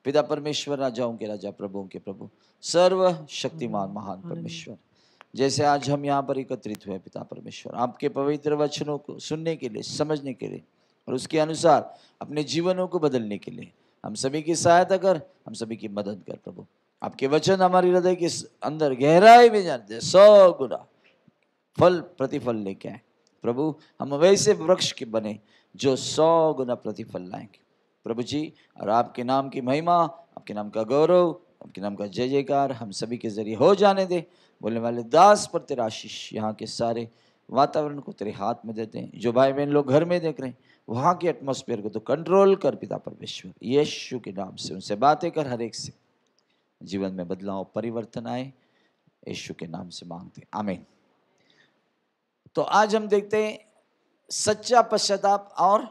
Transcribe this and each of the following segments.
पिता परमेश्वर, राजाओं के राजा, प्रभुओं के प्रभु, सर्व शक्तिमान महान परमेश्वर, जैसे आज हम यहाँ पर एकत्रित हुए पिता परमेश्वर, आपके पवित्र वचनों को सुनने के लिए, समझने के लिए और उसके अनुसार अपने जीवनों को बदलने के लिए हम सभी की सहायता कर, हम सभी की मदद कर प्रभु। आपके वचन हमारे हृदय के अंदर गहराई में जानते 100 गुना फल प्रतिफल लेके आए प्रभु। हम वैसे वृक्ष के बने जो 100 गुना प्रतिफल लाएंगे प्रभु जी। और आपके नाम की महिमा, आपके नाम का गौरव, आपके नाम का जय जयकार हम सभी के जरिए हो जाने दे। बोलने वाले दास पर तेरा आशीष, यहाँ के सारे वातावरण को तेरे हाथ में देते हैं। जो भाई बहन लोग घर में देख रहे हैं, वहाँ के एटमॉस्फेयर को तो कंट्रोल कर पिता परमेश्वर, यीशु के नाम से उनसे बातें कर, हर एक से जीवन में बदलाव परिवर्तन आए, यीशु के नाम से मांगते, आमीन। तो आज हम देखते हैं सच्चा पश्चाताप और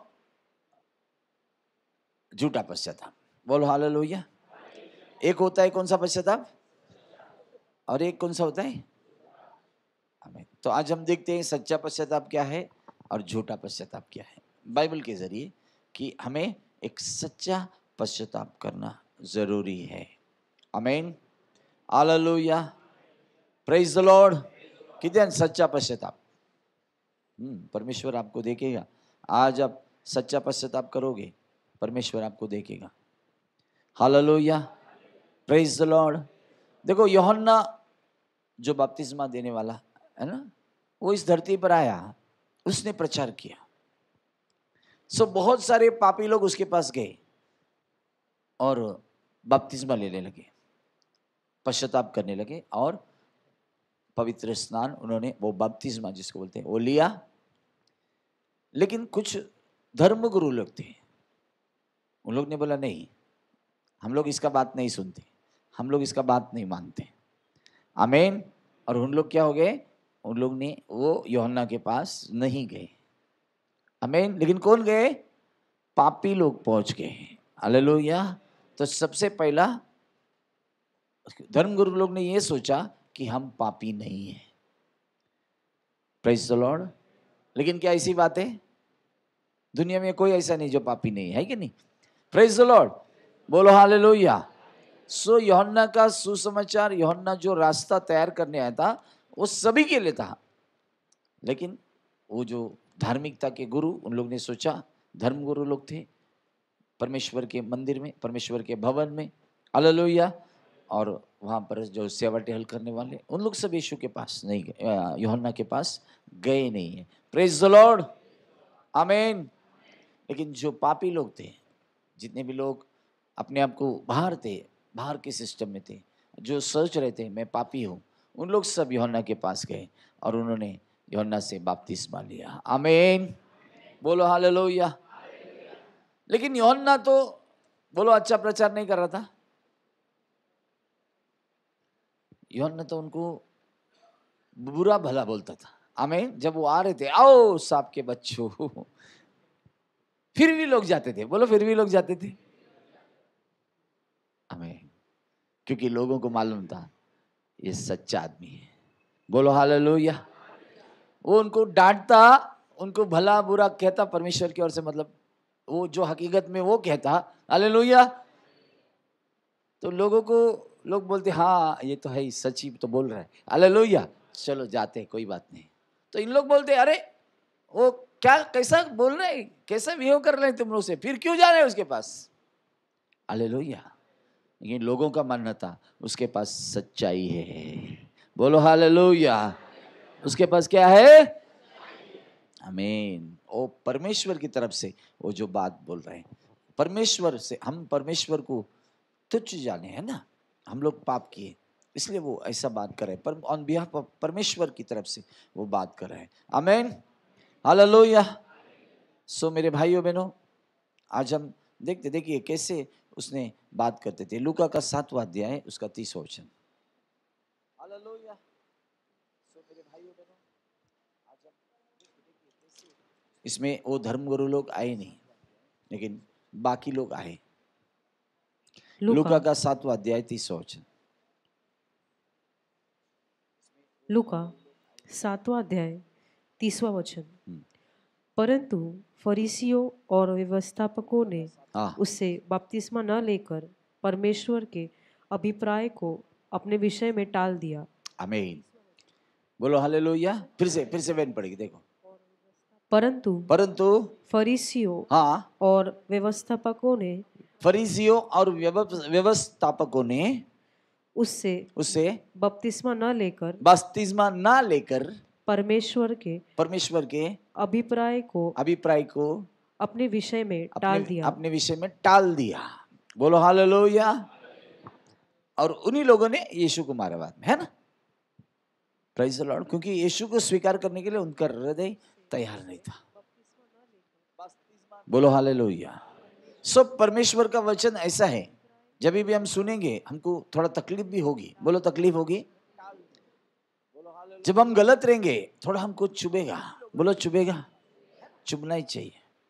झूठा पश्चाताप। बोलो हालेलुया। एक होता है कौन सा पश्चाताप, और एक कौन सा होता है, आमीन। तो आज हम देखते हैं सच्चा पश्चाताप क्या है और झूठा पश्चाताप क्या है बाइबल के जरिए, कि हमें एक सच्चा पश्चाताप करना जरूरी है। आमीन, हालेलुया, प्रेज द लॉर्ड। कितने सच्चा पश्चाताप, परमेश्वर आपको देखेगा। आज आप सच्चा पश्चाताप करोगे, परमेश्वर आपको देखेगा। Hallelujah, praise the lord. देखो यूहन्ना जो बपतिस्मा देने वाला है ना, वो इस धरती पर आया, उसने प्रचार किया। बहुत सारे पापी लोग उसके पास गए और बपतिस्मा लेने लगे, पश्चाताप करने लगे और पवित्र स्नान उन्होंने, वो बपतिस्मा जिसको बोलते हैं, वो लिया। लेकिन कुछ धर्मगुरु लोग थे, उन लोग ने बोला नहीं, हम लोग इसका बात नहीं सुनते, हम लोग इसका बात नहीं मानते। आमीन। और उन लोग क्या हो गए, उन लोग ने वो यूहन्ना के पास नहीं गए। आमीन। लेकिन कौन गए, पापी लोग पहुंच गए। हालेलुया। तो सबसे पहला धर्मगुरु लोग ने ये सोचा कि हम पापी नहीं हैं। Praise the lord. लेकिन क्या ऐसी बात है, दुनिया में कोई ऐसा नहीं जो पापी नहीं है कि नहीं। प्रेज द लॉर्ड, बोलो हालेलुया। सो यूहन्ना का सुसमाचार, यूहन्ना जो रास्ता तैयार करने आया था, वो सभी के लिए था। लेकिन वो जो धार्मिकता के गुरु, उन लोग ने सोचा, धर्म गुरु लोग थे परमेश्वर के मंदिर में, परमेश्वर के भवन में, हालेलुया, और वहाँ पर जो सेवा टहल करने वाले, उन लोग सब यीशु के पास नहीं गए, यूहन्ना के पास गए नहीं है। प्रेज द लॉर्ड, आमीन। लेकिन जो पापी लोग थे, जितने भी लोग अपने आप को बाहर थे, बाहर के सिस्टम में थे, जो सोच रहे थे मैं पापी हूँ, उन लोग सब यूहन्ना के पास गए और उन्होंने यूहन्ना से बपतिस्मा लिया। आमीन, बोलो हालेलुया। लेकिन यूहन्ना तो बोलो अच्छा प्रचार नहीं कर रहा था। यूहन्ना तो उनको बुरा भला बोलता था। आमीन। जब वो आ रहे थे, आओ सांप के बच्चों, फिर भी लोग जाते थे। बोलो फिर भी लोग जाते थे। आमीन। क्योंकि लोगों को मालूम था ये सच्चा आदमी है। बोलो हालेलुया। वो उनको डांटता, उनको भला बुरा कहता परमेश्वर की ओर से, मतलब वो जो हकीकत में वो कहता, हालेलुया। तो लोगों को, लोग बोलते हाँ ये तो है ही, सच्ची तो बोल रहा है, हालेलुया, चलो जाते, कोई बात नहीं। तो इन लोग बोलते अरे वो क्या, कैसा बोल रहे, कैसा बिहेव कर रहे हैं तुम लोग से, फिर क्यों जा रहे हैं उसके पास, हालेलुया। लेकिन लोगों का मानना था उसके पास सच्चाई है। बोलो हालेलुया। उसके पास क्या है, आमीन। ओ परमेश्वर की तरफ से वो जो बात बोल रहे हैं, परमेश्वर से, हम परमेश्वर को तुच्छ जाने, है ना, हम लोग पाप किए इसलिए वो ऐसा बात कर रहे हैं, पर ऑन बिहाफ ऑफ परमेश्वर की तरफ से वो बात कर रहे हैं। आमीन, हालेलुया। सो मेरे भाइयों बहनों, आज हम देखिए कैसे उसने बात करते थे। लूका का 7वां अध्याय उसका 30वां वचन। हालेलुया। सो मेरे भाइयों बहनों, आज हम देखिए कैसे इसमें वो धर्मगुरु लोग आए नहीं, लेकिन बाकी लोग आए। लूका का 7वां अध्याय 30वां वचन। लूका 7वां अध्याय 30वां वचन। परंतु फरीसियों और व्यवस्थापकों ने उससे बपतिस्मा न लेकर परमेश्वर के अभिप्राय को अपने विषय में टाल दिया। आमीन। बोलो हालेलुया। फिर से वेन पड़ेगी, देखो। परंतु फरीसियों हाँ, और व्यवस्थापकों ने फरीसियों और व्यवस्थापकों ने उससे बपतिस्मा न लेकर परमेश्वर के अभिप्राय को अपने विषय में टाल दिया। बोलो हालेलुया। और उन्हीं लोगों ने यीशु को मारा बाद में, है ना। Praise the lord. क्योंकि यीशु को स्वीकार करने के लिए उनका हृदय तैयार नहीं था। बोलो हालेलुया। सब परमेश्वर का वचन ऐसा है, जब भी हम सुनेंगे हमको थोड़ा तकलीफ भी होगी। बोलो तकलीफ होगी। जब हम गलत रहेंगे थोड़ा हमको चुभेगा। बोलो चुभेगा, चुभना ही चाहिए।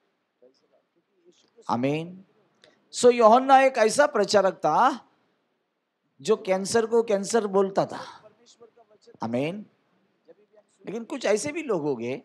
आमीन। सो यूहन्ना एक ऐसा प्रचारक था जो कैंसर को कैंसर बोलता था। आमीन। लेकिन कुछ ऐसे भी लोग होंगे,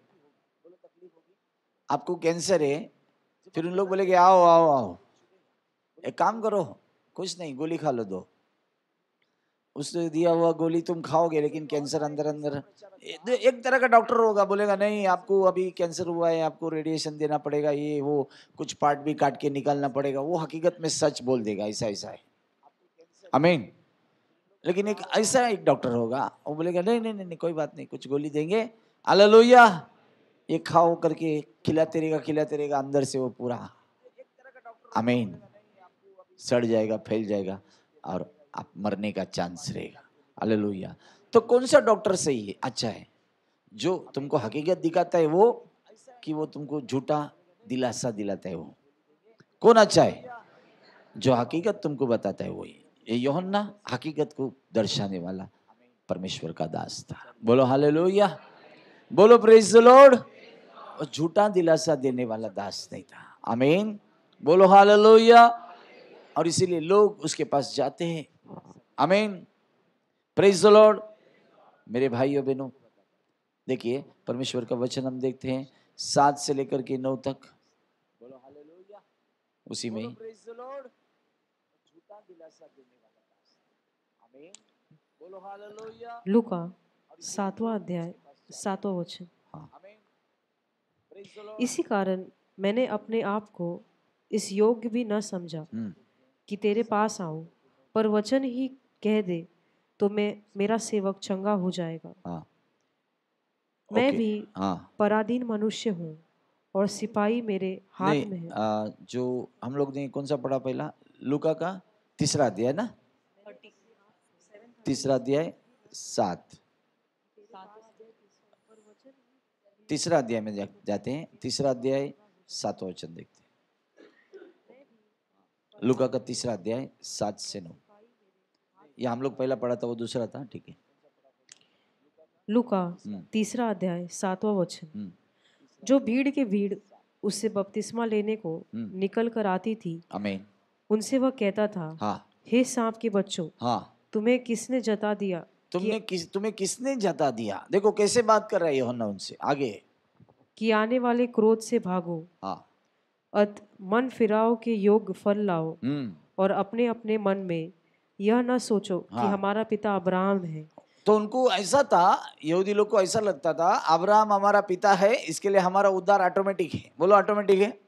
आपको कैंसर है, फिर उन लोग बोलेंगे आओ आओ आओ, एक काम करो, कुछ नहीं, गोली खा लो दो। उसने दिया हुआ गोली तुम खाओगे, लेकिन कैंसर अंदर अंदर। एक तरह का डॉक्टर होगा, बोलेगा नहीं आपको अभी कैंसर हुआ है, आपको रेडिएशन देना पड़ेगा, ये वो कुछ पार्ट भी काट के निकालना पड़ेगा। वो हकीकत में सच बोल देगा, ऐसा ऐसा है। आमीन। लेकिन एक ऐसा एक डॉक्टर होगा, वो बोलेगा नहीं नहीं नहीं कोई बात नहीं, कुछ गोली देंगे, हालेलुया, ये खाओ करके खिलाते रहेगा अंदर से वो पूरा। आमीन। सड़ जाएगा, फैल जाएगा और आप मरने का चांस रहेगा। हालेलुया। तो कौन सा डॉक्टर सही है, अच्छा है? जो तुमको हकीकत दिखाता है वो, कि वो तुमको झूठा दिलासा दिलाता है वो? कौन अच्छा है? जो हकीकत तुमको बताता है वही। ये यूहन्ना हकीकत को दर्शाने वाला परमेश्वर का दास था। बोलो हालेलुया। बोलो प्रेज द लॉर्ड। और झूठा दिलासा देने वाला दास नहीं था। आमीन। बोलो हालेलुया। और इसीलिए लोग उसके पास जाते हैं। आमीन। Praise the lord. मेरे भाइयों बहनों, देखिए परमेश्वर का वचन हम देखते हैं 7 से लेकर के 9 तक। बोलो हालेलुया। उसी में प्रेज द लॉर्ड। झूठा दिलासा देने वाला दास। आमीन। बोलो हालेलुया। लूका 7वां अध्याय 7वां वचन। इसी कारण मैंने अपने आप को इस योग्य भी न समझा कि तेरे पास आऊं, पर वचन ही कह दे तो मेरा सेवक चंगा हो जाएगा। मैं भी पराधीन मनुष्य हूँ और सिपाही मेरे हाथ में है। जो हम लोग ने कौन सा पढ़ा पहला, लूका का 3रा अध्याय ना, 3रा अध्याय 7, 3रा अध्याय में जाते हैं। 3रा अध्याय 7वां वचन देखते हैं। लूका का 3रा अध्याय 7 से 9। ये हम लोग पहला पढ़ा था, वो दूसरा था, ठीक है। लूका 3रा अध्याय 7वां वचन। जो भीड़ के भीड़ उससे बपतिस्मा लेने को निकल कर आती थी, आमीन, उनसे वह कहता था, हे सांप के बच्चों, तुम्हें किसने जता दिया? तुम्हें किसने जता दिया? देखो कैसे बात कर रहा है यूहन्ना उनसे। आगे, कि आने वाले क्रोध से भागो, अत मन फिराओ के योग फल लाओ, और अपने अपने मन में यह न सोचो कि हमारा पिता अब्राहम है। तो उनको ऐसा था, यहूदी लोग को ऐसा लगता था अब्राहम हमारा पिता है, इसके लिए हमारा उद्धार ऑटोमेटिक है। बोलो ऑटोमेटिक है।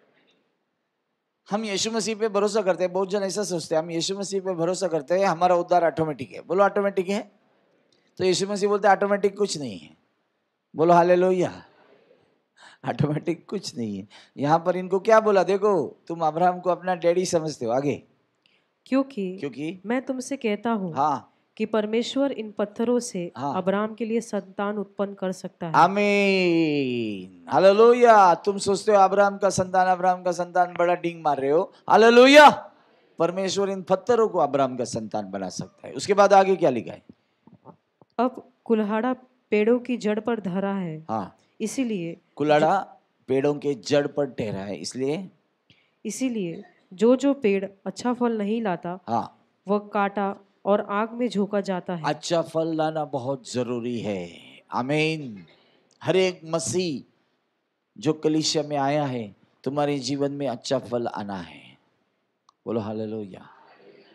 हम यीशु मसीह पे भरोसा करते हैं। बहुत जन ऐसा सोचते हैं, हम यीशु मसीह पे भरोसा करते हैं, हमारा उद्धार ऑटोमेटिक है। बोलो ऑटोमेटिक है। तो यीशु मसीह बोलते ऑटोमेटिक कुछ नहीं है। बोलो हालेलुया। ऑटोमेटिक कुछ नहीं है। यहाँ पर इनको क्या बोला, देखो तुम अब्राहम को अपना डैडी समझते हो। आगे, क्योंकि मैं तुमसे कहता हूँ कि परमेश्वर इन पत्थरों से अब्राहम के लिए संतान उत्पन्न कर सकता है। आमीन। हालेलुया। तुम सोचते हो अब्राहम का संतान, बड़ा डिंग मार रहे हो। हालेलुया। परमेश्वर इन पत्थरों को अब्राहम का संतान बना सकता है। उसके बाद आगे क्या लिखा है? अब कुल्हाड़ा पेड़ों की जड़ पर धरा है, इसीलिए कुल्हाड़ा पेड़ों के जड़ पर ठहरा है, इसीलिए जो पेड़ अच्छा फल नहीं लाता, वह काटा और आग में झोंका जाता है। अच्छा फल लाना बहुत जरूरी है। आमीन। हर एक मसीह जो कलीसिया में आया है, तुम्हारे जीवन में अच्छा फल आना है। बोलो हालेलुया।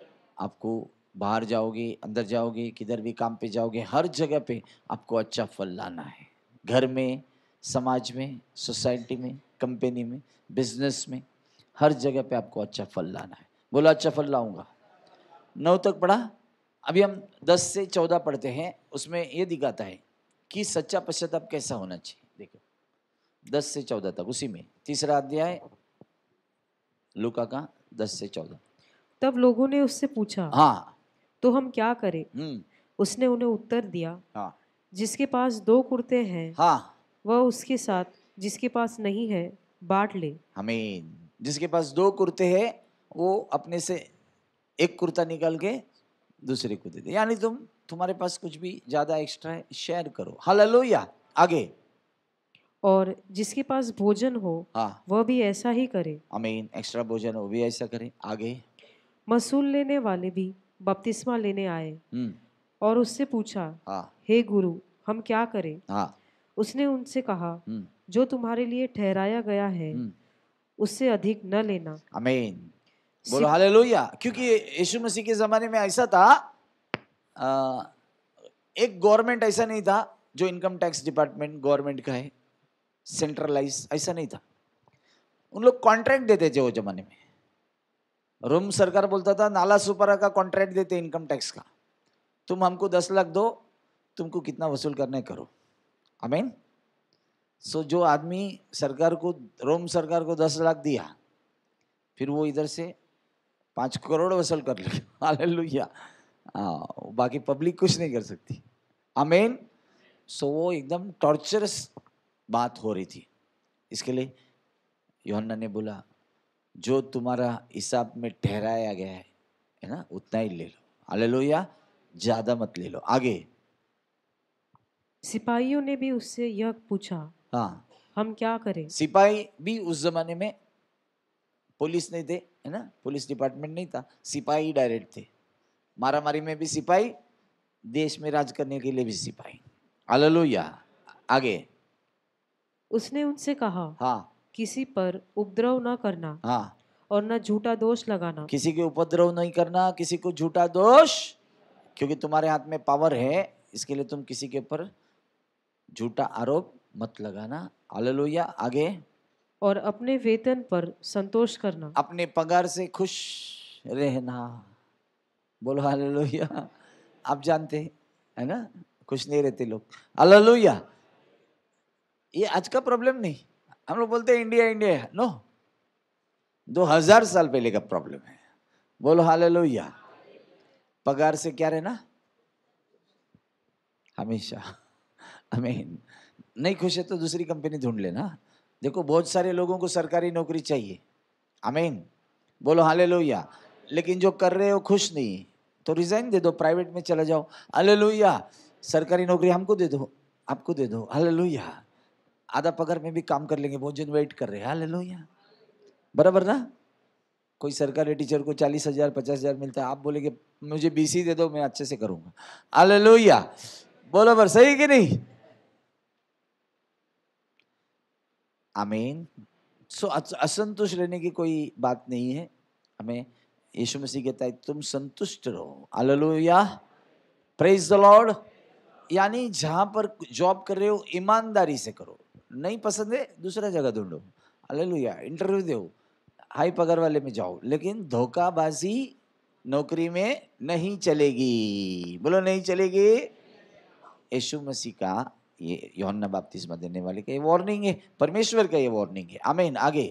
आपको बाहर जाओगे, अंदर जाओगे, किधर भी काम पे जाओगे, हर जगह पे आपको अच्छा फल लाना है। घर में, समाज में, सोसाइटी में, कंपनी में, बिजनेस में, हर जगह पे आपको अच्छा फल लाना है। बोलो अच्छा फल लाऊंगा। 9 तक पढ़ा। अभी हम 10 से 14 पढ़ते हैं। उसमें ये दिखाता है कि सच्चा पश्चाताप कैसा होना चाहिए। देखो 10 से 14 तक, उसी में 3रा अध्याय लूका का 10 से 14। तब लोगों ने उससे पूछा, हाँ तो हम क्या करें? उसने उन्हें उत्तर दिया, हाँ जिसके पास 2 कुर्ते हैं हाँ, वह उसके साथ जिसके पास नहीं है बांट ले। आमीन। जिसके पास 2 कुर्ते हैं वो अपने से एक कुर्ता निकाल के दूसरे को दे दे। यानी तुम्हारे पास कुछ भी ज्यादा एक्स्ट्रा है, शेयर करो। हालेलुया। आगे। और जिसके पास भोजन हो हाँ वह भी ऐसा ही करे। आमीन। एक्स्ट्रा भोजन वो भी ऐसा करे। आगे। मसूल लेने वाले भी बपतिस्मा लेने आए और उससे पूछा, हाँ हे गुरु, हम क्या करें? हाँ उसने उनसे कहा, जो तुम्हारे लिए ठहराया गया है उससे अधिक न लेना। आमीन। बोलो हालेलुया। क्योंकि यीशु मसीह के जमाने में ऐसा था, एक गवर्नमेंट ऐसा नहीं था जो इनकम टैक्स डिपार्टमेंट गवर्नमेंट का है, सेंट्रलाइज ऐसा नहीं था। उन लोग कॉन्ट्रैक्ट देते थे वो जमाने में। रोम सरकार बोलता था नाला सुपारा का कॉन्ट्रैक्ट देते इनकम टैक्स का, तुम हमको 10 लाख दो, तुमको कितना वसूल करना है करो। आमीन। सो जो आदमी सरकार को, रोम सरकार को 10 लाख दिया, फिर वो इधर से 5 करोड़ वसूल कर ले। हालेलुया। बाकी पब्लिक कुछ नहीं कर सकती। आमीन। सो वो एकदम टॉर्चरस बात हो रही थी। इसके लिए यूहन्ना ने बोला, जो तुम्हारा हिसाब में ठहराया गया है ना, उतना ही ले लो। हालेलुया। ज्यादा मत ले लो। आगे। सिपाहियों ने भी उससे यह पूछा, हाँ, हम क्या करें? सिपाही भी उस जमाने में, पुलिस नहीं थे, है ना, पुलिस डिपार्टमेंट नहीं था, सिपाही डायरेक्ट थे। मारामारी में भी सिपाही, देश में राज करने के लिए भी सिपाही। हालेलुया। आगे। उसने उनसे कहा, हाँ किसी पर उपद्रव न करना हाँ, और न झूठा दोष लगाना। किसी के उपद्रव नहीं करना, किसी को झूठा दोष, क्योंकि तुम्हारे हाथ में पावर है, इसके लिए तुम किसी के ऊपर झूठा आरोप मत लगाना। हालेलुया। आगे। और अपने वेतन पर संतोष करना। अपने पगार से खुश रहना। बोलो हालेलुया। आप जानते हैं, है ना, खुश नहीं रहते लोग। हालेलुया। ये आज का प्रॉब्लम नहीं। हम लोग बोलते हैं इंडिया इंडिया, नो, 2000 साल पहले का प्रॉब्लम है। बोलो हालेलुया। पगार से क्या रहना हमेशा। आमीन। नहीं खुश है तो दूसरी कंपनी ढूंढ लेना। देखो बहुत सारे लोगों को सरकारी नौकरी चाहिए। आमीन। बोलो हालेलुया। लेकिन जो कर रहे हो खुश नहीं, तो रिजाइन दे दो, प्राइवेट में चला जाओ। हालेलुया। सरकारी नौकरी हमको दे दो, आपको दे दो। हालेलुया। आधा पगार में भी काम कर लेंगे, बहुत जन वेट कर रहे हैं। हालेलुया। बराबर ना। कोई सरकारी टीचर को 40,000 50,000 मिलता है, आप बोलेंगे मुझे BC दे दो, मैं अच्छे से करूंगा। हालेलुया। बोलो बर, सही कि नहीं? आमीन। सो असंतुष्ट रहने की कोई बात नहीं है। हमें यीशु मसीह कहता है तुम संतुष्ट रहो। हालेलुया। Praise the lord. यानी जहां पर जॉब कर रहे हो ईमानदारी से करो, नहीं पसंद है दूसरा जगह ढूंढो। हालेलुया। इंटरव्यू दो, हाई पगार वाले में जाओ, लेकिन धोखाबाजी नौकरी में नहीं चलेगी। बोलो नहीं चलेगी। यीशु मसीह का ये यूहन्ना बपतिस्मा देने वाले का ये वार्निंग है, परमेश्वर का ये वार्निंग है। आमीन। आगे।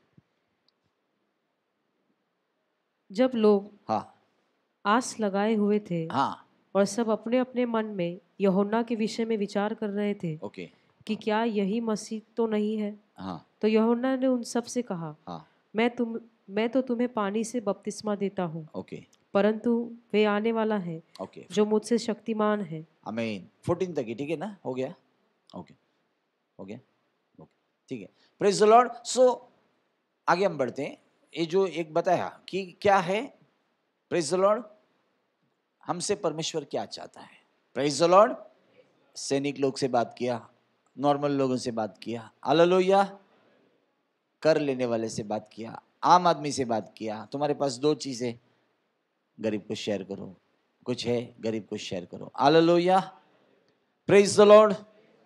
जब लोग हाँ आस लगाए हुए थे हाँ, और सब अपने अपने मन में यूहन्ना के विषय में विचार कर रहे थे ओके, कि क्या यही मसीह तो नहीं है, हाँ तो यूहन्ना ने उन सब से कहा, हाँ, मैं तो तुम्हें पानी से बपतिस्मा देता हूँ, ओके परंतु वे आने वाला है ओके। जो मुझसे शक्तिमान है। आमीन। 14 तक ही ठीक है ना, हो गया। ओके, हो गया। ओके, ठीक है। Praise the lord. सो आगे हम बढ़ते हैं। ये जो एक बताया कि क्या है, प्रेज द लॉर्ड, हमसे परमेश्वर क्या चाहता है। Praise the lord. सैनिक लोग से बात किया, नॉर्मल लोगों से बात किया। हालेलुया। कर लेने वाले से बात किया, आम आदमी से बात किया। तुम्हारे पास 2 चीजें, गरीब को शेयर करो, कुछ है गरीब को शेयर करो। हालेलुया, प्रेज द लॉर्ड,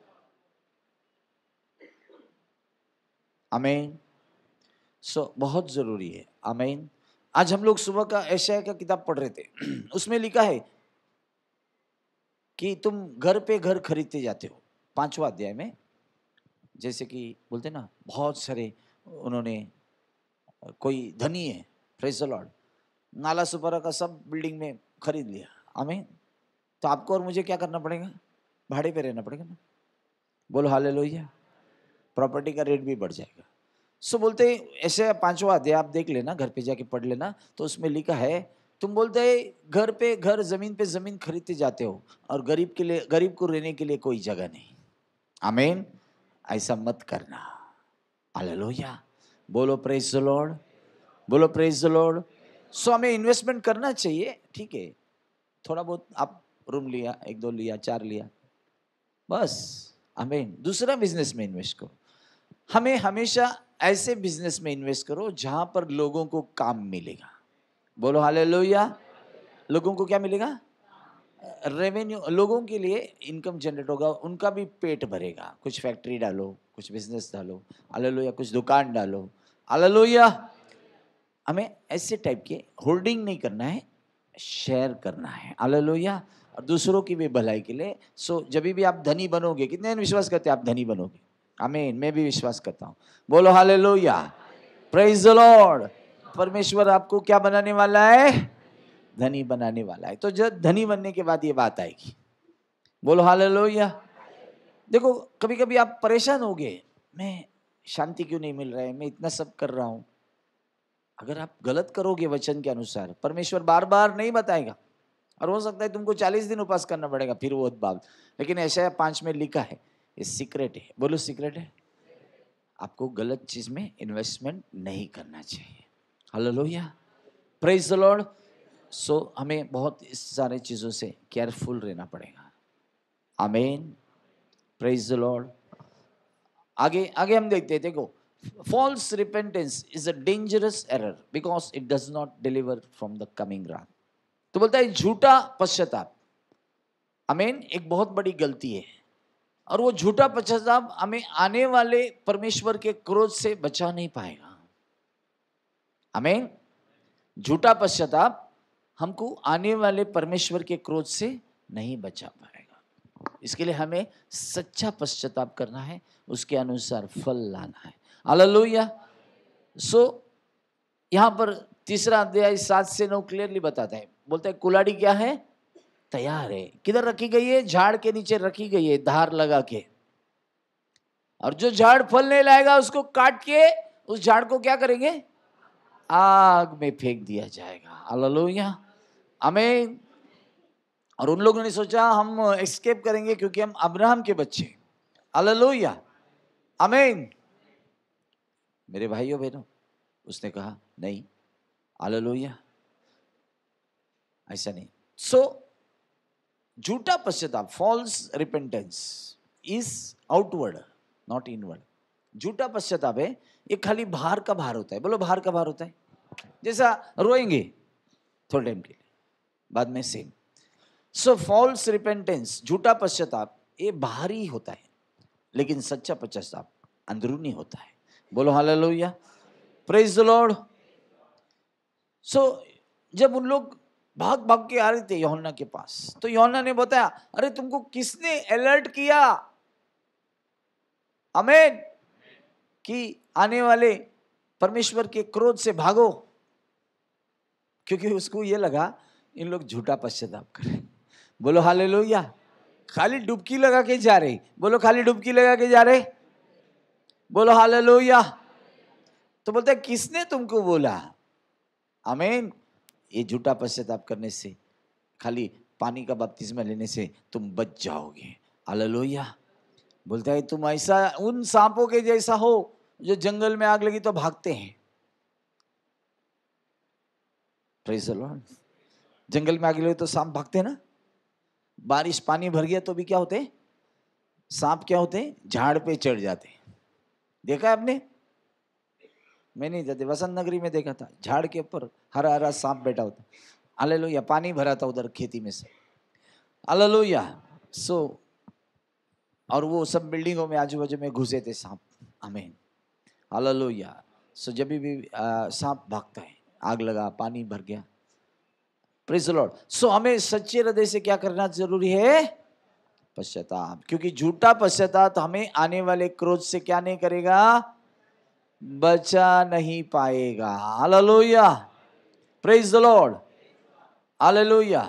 आमीन। सो बहुत जरूरी है, आमीन। आज हम लोग सुबह का यशायाह का किताब पढ़ रहे थे, उसमें लिखा है कि तुम घर पे घर खरीदते जाते हो। 5वां अध्याय में, जैसे कि बोलते ना, बहुत सारे उन्होंने, कोई धनी है, प्रेज द लॉर्ड, नाला सुपारा का सब बिल्डिंग में खरीद लिया, आमीन। तो आपको और मुझे क्या करना पड़ेगा? भाड़े पे रहना पड़ेगा ना। बोलो हालेलुया, प्रॉपर्टी का रेट भी बढ़ जाएगा। सो बोलते ऐसे 5वां अध्याय आप देख लेना, घर पे जाके पढ़ लेना, तो उसमें लिखा है, तुम बोलते हैं घर पे घर, जमीन पे जमीन खरीदते जाते हो, और गरीब के लिए, गरीब को रहने के लिए कोई जगह नहीं। आमीन, ऐसा मत करना। हालेलुया, बोलो प्रेज द लॉर्ड, बोलो प्रेज द लॉर्ड। सो हमें इन्वेस्टमेंट करना चाहिए, ठीक है, थोड़ा बहुत आप रूम लिया, 1-2 लिया, 4 लिया, बस, आमीन। दूसरा बिजनेस में इन्वेस्ट करो। हमें हमेशा ऐसे बिजनेस में इन्वेस्ट करो जहां पर लोगों को काम मिलेगा। बोलो हालेलुया, लोगों को क्या मिलेगा? रेवेन्यू, लोगों के लिए इनकम जनरेट होगा, उनका भी पेट भरेगा। कुछ फैक्ट्री डालो, कुछ बिजनेस डालो, हालेलुया, कुछ दुकान डालो, हालेलुया। हमें ऐसे टाइप के होल्डिंग नहीं करना है, शेयर करना है, हालेलुया, और दूसरों की भी भलाई के लिए। सो जब भी आप धनी बनोगे, कितने विश्वास करते हैं आप धनी बनोगे? आमीन, मैं भी विश्वास करता हूँ। बोलो हालेलुया, प्रेज द लॉर्ड। परमेश्वर आपको क्या बनाने वाला है? धनी बनाने वाला है। तो जब धनी बनने के बाद ये बात आएगी। बोलो हालेलुया। देखो, कभी कभी आप परेशान होगे, मैं शांति क्यों नहीं मिल रहा है, मैं इतना सब कर रहा हूं। अगर आप गलत करोगे वचन के अनुसार, परमेश्वर बार बार नहीं बताएगा, और हो सकता है तुमको 40 दिन उपवास करना पड़ेगा, फिर वो बात। लेकिन यशायाह 5 में लिखा है, ये सीक्रेट है। बोलो सीक्रेट है। आपको गलत चीज में इन्वेस्टमेंट नहीं करना चाहिए। Hallelujah, praise the lord. So हमें बहुत इस सारे चीजों से केयरफुल रहना पड़ेगा, आमीन, प्रेज द लॉर्ड। आगे आगे हम देखते हैं, देखो, false repentance is a dangerous error because it does not deliver from the coming wrath. तो बोलता है झूठा पश्चाताप, आमीन, एक बहुत बड़ी गलती है, और वो झूठा पश्चाताप हमें आने वाले परमेश्वर के क्रोध से बचा नहीं पाएगा, आमीन। झूठा पश्चाताप हमको आने वाले परमेश्वर के क्रोध से नहीं बचा पाएगा। इसके लिए हमें सच्चा पश्चाताप करना है, उसके अनुसार फल लाना है, हालेलुया। सो यहां पर 3 अध्याय 7 से 9 क्लियरली बताता है, बोलता है कुल्हाड़ी क्या है? तैयार है। किधर रखी गई है? झाड़ के नीचे रखी गई है, धार लगा के। और जो झाड़ फल नहीं लाएगा उसको काट के उस झाड़ को क्या करेंगे? आग में फेंक दिया जाएगा, हालेलुया, आमीन। और उन लोगों ने सोचा हम एस्केप करेंगे क्योंकि हम अब्राहम के बच्चे, हालेलुया, आमीन। मेरे भाइयों बहनों, उसने कहा नहीं, हालेलुया, ऐसा नहीं। सो झूठा पश्चाताप, false repentance is outward not inward. झूठा पश्चाताप है, ये खाली बाहर का भार होता है। बोलो बाहर का भार होता है, जैसा रोएंगे थोड़े टाइम के लिए, बाद में सेम। सो फॉल्स रिपेंटेंस, झूठा पश्चाताप, ये बाहरी होता है, लेकिन सच्चा पश्चाताप अंदरूनी होता है। बोलो hallelujah, praise the lord. So जब उन लोग भाग भाग के आ रहे थे यूहन्ना के पास, तो यूहन्ना ने बताया, अरे तुमको किसने अलर्ट किया, आमीन, कि आने वाले परमेश्वर के क्रोध से भागो? क्योंकि उसको ये लगा इन लोग झूठा पश्चाताप कर रहे। बोलो हालेलुया, खाली डुबकी लगा के जा रहे। बोलो खाली डुबकी लगा के जा रहे, बोलो हालेलुया। तो बोलते हैं किसने तुमको बोला, आमीन, ये झूठा पश्चाताप करने से, खाली पानी का बपतिस्मा लेने से तुम बच जाओगे, हालेलुया। बोलता है तुम ऐसा उन सांपों के जैसा हो जो जंगल में आग लगी तो भागते हैं, प्रेज द लॉर्ड। जंगल में आग लगी तो सांप भागते हैं ना। बारिश पानी भर गया तो भी क्या होते हैं? सांप क्या होते हैं? झाड़ पे चढ़ जाते हैं। देखा है आपने? मैं नहीं जाते, वसंत नगरी में देखा था, झाड़ के ऊपर हरा हरा सांप बैठा होता। हालेलुया, पानी भरा था उधर खेती में से, हालेलुया। सो और वो सब बिल्डिंगों में आजू बाजू में घुसे थे सांप, आमीन, हालेलुया। सो जब भी सांप भागता है, आग लगा, पानी भर गया, प्रेज़ द लॉर्ड। सो हमें सच्चे हृदय से क्या करना जरूरी है? पश्चाताप, क्योंकि झूठा पश्चाताप हमें आने वाले क्रोध से क्या नहीं करेगा? बचा नहीं पाएगा, hallelujah, praise the lord, hallelujah.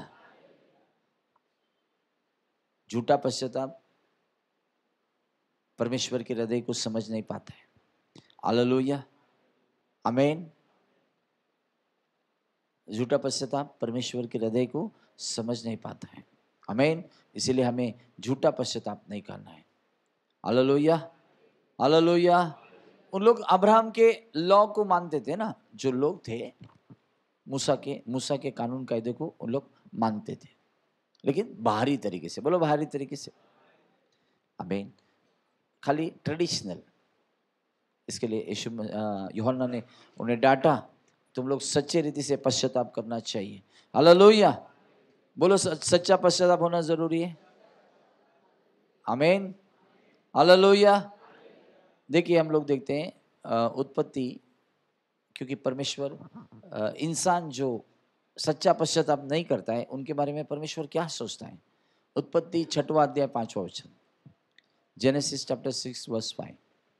झूठा पश्चाताप परमेश्वर के हृदय को समझ नहीं पाता है, हालेलुया, आमीन। झूठा पश्चाताप परमेश्वर के हृदय को समझ नहीं पाता है, आमीन। इसीलिए हमें झूठा पश्चाताप नहीं करना है, हालेलुया, हालेलुया। उन लोग अब्राहम के लॉ को मानते थे ना, जो लोग थे मूसा के कानून कायदे को उन लोग मानते थे, लेकिन बाहरी तरीके से, बोलो बाहरी तरीके से, आमीन, खाली ट्रेडिशनल। इसके लिए यूहन्ना ने उन्हें डांटा, तुम लोग सच्चे रीति से पश्चाताप करना चाहिए, हालेलुया। बोलो सच्चा पश्चाताप होना जरूरी है, आमीन, हालेलुया। देखिए हम लोग देखते हैं उत्पत्ति, क्योंकि परमेश्वर इंसान जो सच्चा पश्चाताप नहीं करता है उनके बारे में परमेश्वर क्या सोचता है? उत्पत्ति 6वां अध्याय 5वां वचन, जेनेसिस चैप्टर 6 वर्स 5।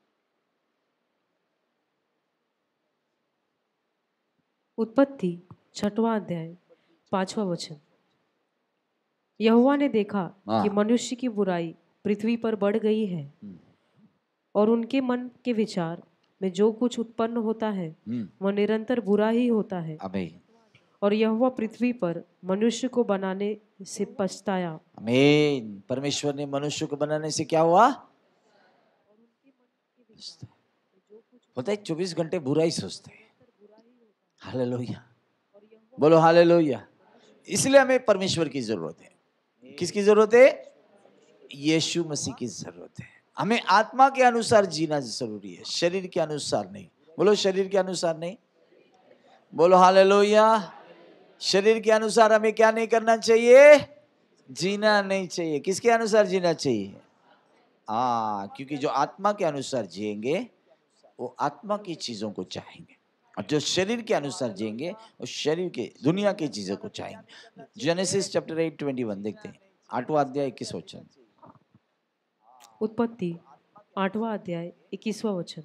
उत्पत्ति 6वां अध्याय 5वां वचन। यहोवा ने देखा कि मनुष्य की बुराई पृथ्वी पर बढ़ गई है और उनके मन के विचार में जो कुछ उत्पन्न होता है वह निरंतर बुरा ही होता है। और यहोवा पृथ्वी पर मनुष्य को बनाने से पछताया। आमीन। परमेश्वर ने मनुष्य को बनाने से क्या हुआ? होता है 24 घंटे बुरा ही सोचते हैं, हालेलुया, बोलो हालेलुया। इसलिए हमें परमेश्वर की जरूरत है। किसकी जरूरत है? यीशु मसीह की जरूरत है। हमें आत्मा के अनुसार जीना जरूरी है, शरीर के अनुसार नहीं। बोलो शरीर के अनुसार नहीं, बोलो हालेलुया। शरीर के अनुसार हमें क्या नहीं करना चाहिए? जीना नहीं चाहिए। किसके अनुसार जीना चाहिए? क्योंकि जो आत्मा के अनुसार जिएंगे वो आत्मा की चीजों को चाहेंगे, और जो शरीर के अनुसार जिएंगे वो शरीर के दुनिया की चीजों को चाहेंगे। जेनेसिस चैप्टर 8:21 देखते हैं, 8वां अध्याय 21 वचन। उत्पत्ति 8वां अध्याय 21वां वचन।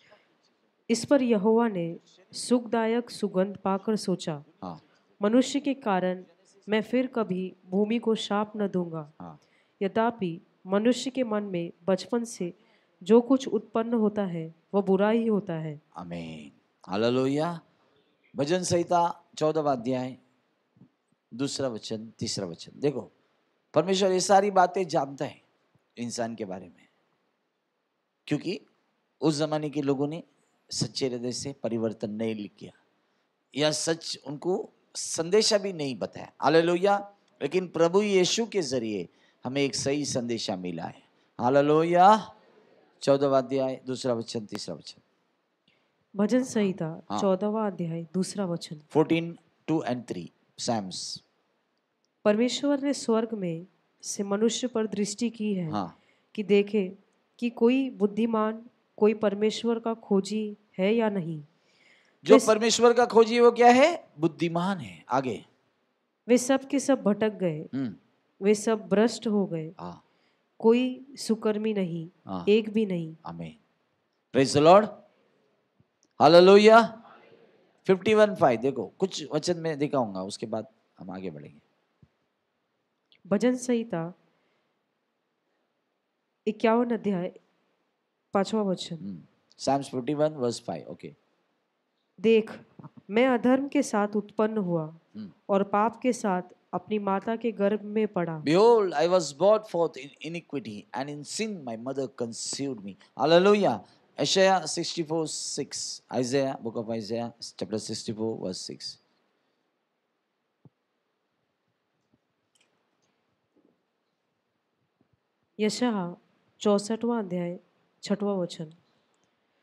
इस पर यहोवा ने सुखदायक सुगंध पाकर सोचा, मनुष्य के कारण मैं फिर कभी भूमि को शाप न दूंगा। यद्यपि मनुष्य के मन में बचपन से जो कुछ उत्पन्न होता है वह बुरा ही होता है, आमीन, हालेलुया। भजन संहिता 14वां अध्याय 2 वचन 3 वचन देखो। परमेश्वर ये सारी बातें जानता है इंसान के बारे में, क्योंकि उस जमाने के लोगों ने सच्चे हृदय से परिवर्तन नहीं किया, या सच उनको संदेशा भी नहीं बताया, हालेलुया। लेकिन प्रभु यीशु के जरिए हमें एक सही संदेशा मिला है, हालेलुया। 14वां अध्याय 2 वचन 3 वचन। भजन संहिता 14वां अध्याय 2 वचन। 14:2-3 Psalms। परमेश्वर ने स्वर्ग में से मनुष्य पर दृष्टि की है कि देखे कि कोई बुद्धिमान, कोई परमेश्वर का खोजी है या नहीं। जो परमेश्वर का खोजी वो क्या है? बुद्धिमान है। आगे, वे सब के सब भटक गए, वे सब भ्रष्ट हो गए, कोई सुकर्मी नहीं, एक भी नहीं। आमीन, प्रेज द लॉर्ड, हालेलुया। 51:5 देखो, कुछ वचन में दिखाऊंगा, उसके बाद हम आगे बढ़ेंगे। भजन संहिता 51 अध्याय 5वां वचन। Psalms 51:5। ओके। देख, मैं अधर्म के साथ उत्पन्न हुआ और पाप के साथ अपनी माता के गर्भ में पड़ा। Behold, I was brought forth in iniquity, and in sin my mother conceived me. Hallelujah. Isaiah 64:6. Isaiah, book of Isaiah, chapter 64, verse 6. यशायाह 64वां अध्याय 6वां वचन।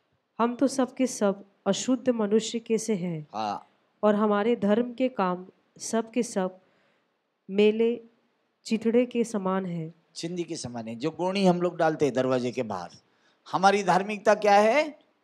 हम तो सबके सब अशुद्ध मनुष्य के से हैं, और हमारे धर्म के काम सब के सब मेले चिथड़े के समान है। चिंदी के समान है। जो गोणी हम लोग डालते हैं दरवाजे के बाहर, हमारी धार्मिकता क्या है?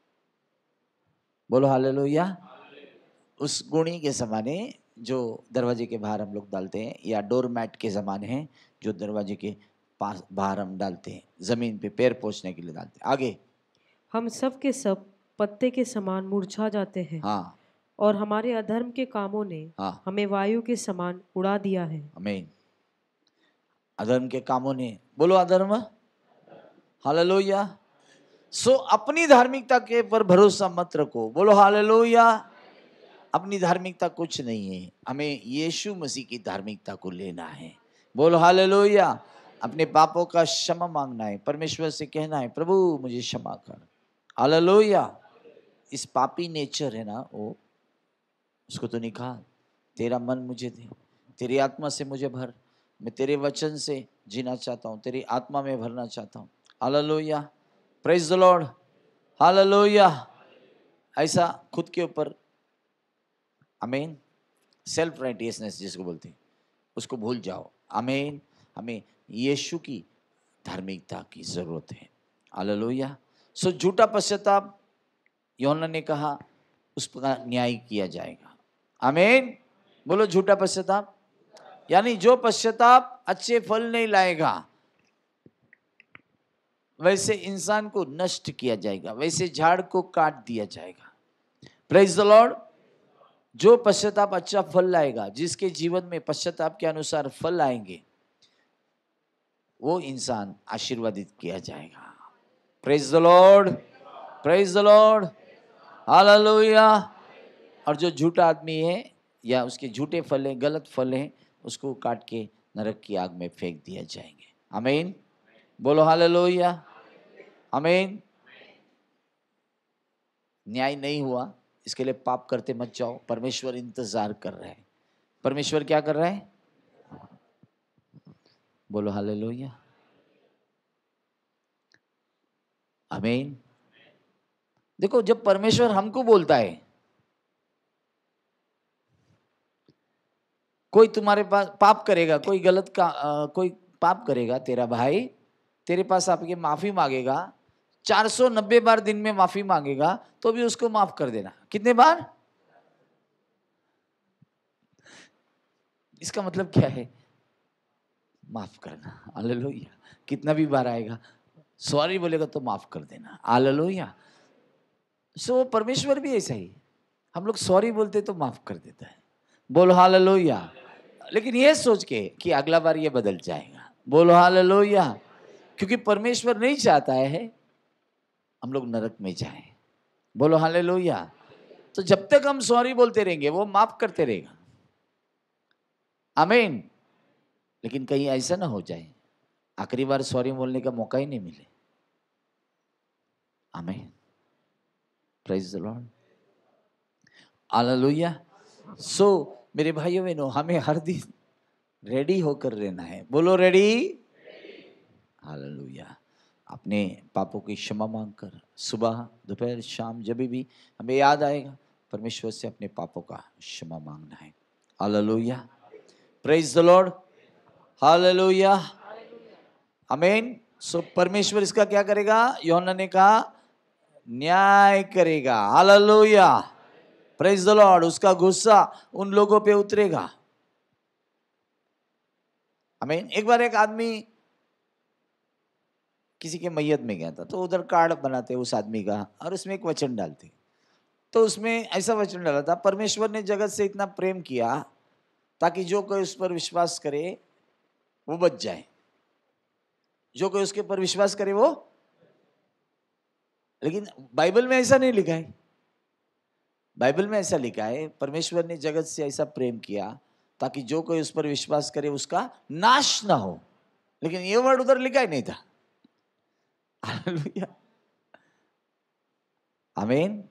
बोलो हालेलुया। उस गोणी के समान है जो दरवाजे के बाहर हम लोग डालते हैं, या डोर मैट के समान है जो दरवाजे के पास बाहर हम डालते हैं, जमीन पे पैर पोंछने के लिए डालते हैं। आगे, हम सब के सब पत्ते के समान मुरझा जाते हैं। हाँ, और हमारे अधर्म के कामों ने हाँ, हमें वायु के समान उड़ा दिया है। आमीन। अधर्म के कामों ने, बोलो अधर्म, हालेलुया। सो अपनी धार्मिकता के ऊपर भरोसा मत रखो, बोलो हालेलुया। अपनी धार्मिकता कुछ नहीं है, हमें यीशु मसीह की धार्मिकता को लेना है, बोलो हालेलुया। अपने पापों का क्षमा मांगना है, परमेश्वर से कहना है प्रभु मुझे क्षमा कर, हालेलुया। इस पापी नेचर है ना वो, उसको तो निकाल। तेरा मन मुझे दे, तेरी आत्मा से मुझे भर, मैं तेरे वचन से जीना चाहता हूँ, तेरी आत्मा में भरना चाहता हूँ, hallelujah. Praise the lord, hallelujah. ऐसा खुद के ऊपर, आमीन, सेल्फ राइटियसनेस जिसको बोलते हैं उसको भूल जाओ, आमीन। हमें यीशु की धार्मिकता की जरूरत है, हालेलुया। सो झूठा पश्चाताप, यूहन्ना ने कहा उस पर न्याय किया जाएगा, आमीन। बोलो झूठा पश्चाताप, यानी जो पश्चाताप अच्छे फल नहीं लाएगा, वैसे इंसान को नष्ट किया जाएगा, वैसे झाड़ को काट दिया जाएगा। Praise the lord. जो पश्चाताप अच्छा फल लाएगा, जिसके जीवन में पश्चाताप के अनुसार फल आएंगे, वो इंसान आशीर्वादित किया जाएगा। Praise the lord, praise the lord, hallelujah. और जो झूठा आदमी है या उसके झूठे फल हैं, गलत फल हैं, उसको काट के नरक की आग में फेंक दिया जाएंगे, आमीन। बोलो हालेलुया, आमीन। न्याय नहीं हुआ इसके लिए पाप करते मत जाओ, परमेश्वर इंतजार कर रहा है। परमेश्वर क्या कर रहा है? बोलो हालेलुया, आमीन। देखो जब परमेश्वर हमको बोलता है, कोई तुम्हारे पास पाप करेगा, कोई कोई पाप करेगा, तेरा भाई तेरे पास आपके माफी मांगेगा, 490 बार दिन में माफी मांगेगा, तो भी उसको माफ कर देना। कितने बार? इसका मतलब क्या है? माफ करना, हालेलुया। कितना भी बार आएगा, सॉरी बोलेगा तो माफ कर देना, हालेलुया। सो परमेश्वर भी ऐसा ही, हम लोग सॉरी बोलते तो माफ कर देता है, बोलो हालेलुया। लेकिन ये सोच के कि अगला बार ये बदल जाएगा, बोलो हालेलुया। क्योंकि परमेश्वर नहीं चाहता है हम लोग नरक में जाएं, बोलो हालेलुया। तो जब तक हम सॉरी बोलते रहेंगे वो माफ करते रहेगा, आमीन। लेकिन कहीं ऐसा ना हो जाए आखिरी बार सॉरी बोलने का मौका ही नहीं मिले, आमीन। Praise the lord, hallelujah. So मेरे भाइयों बहनों, हमें हर दिन रेडी होकर रहना है, बोलो रेडी, हालेलुया। अपने पापों की क्षमा मांगकर सुबह दोपहर शाम जब भी हमें याद आएगा, परमेश्वर से अपने पापों का क्षमा मांगना है, hallelujah. Praise the lord, hallelujah, आमीन। सो परमेश्वर इसका क्या करेगा? यूहन्ना ने कहा न्याय करेगा, हालेलुया। Praise the Lord. उसका गुस्सा उन लोगों पे उतरेगा, आमीन। एक बार एक आदमी किसी के मैयत में गया था, तो उधर कार्ड बनाते उस आदमी का और उसमें एक वचन डालते, तो उसमें ऐसा वचन डाला था, परमेश्वर ने जगत से इतना प्रेम किया ताकि जो कोई उस पर विश्वास करे वो बच जाए, जो कोई उसके ऊपर विश्वास करे वो। लेकिन बाइबल में ऐसा नहीं लिखा है, बाइबल में ऐसा लिखा है परमेश्वर ने जगत से ऐसा प्रेम किया ताकि जो कोई उस पर विश्वास करे उसका नाश ना हो, लेकिन ये वर्ड उधर लिखा ही नहीं था, हालेलुया, आमीन।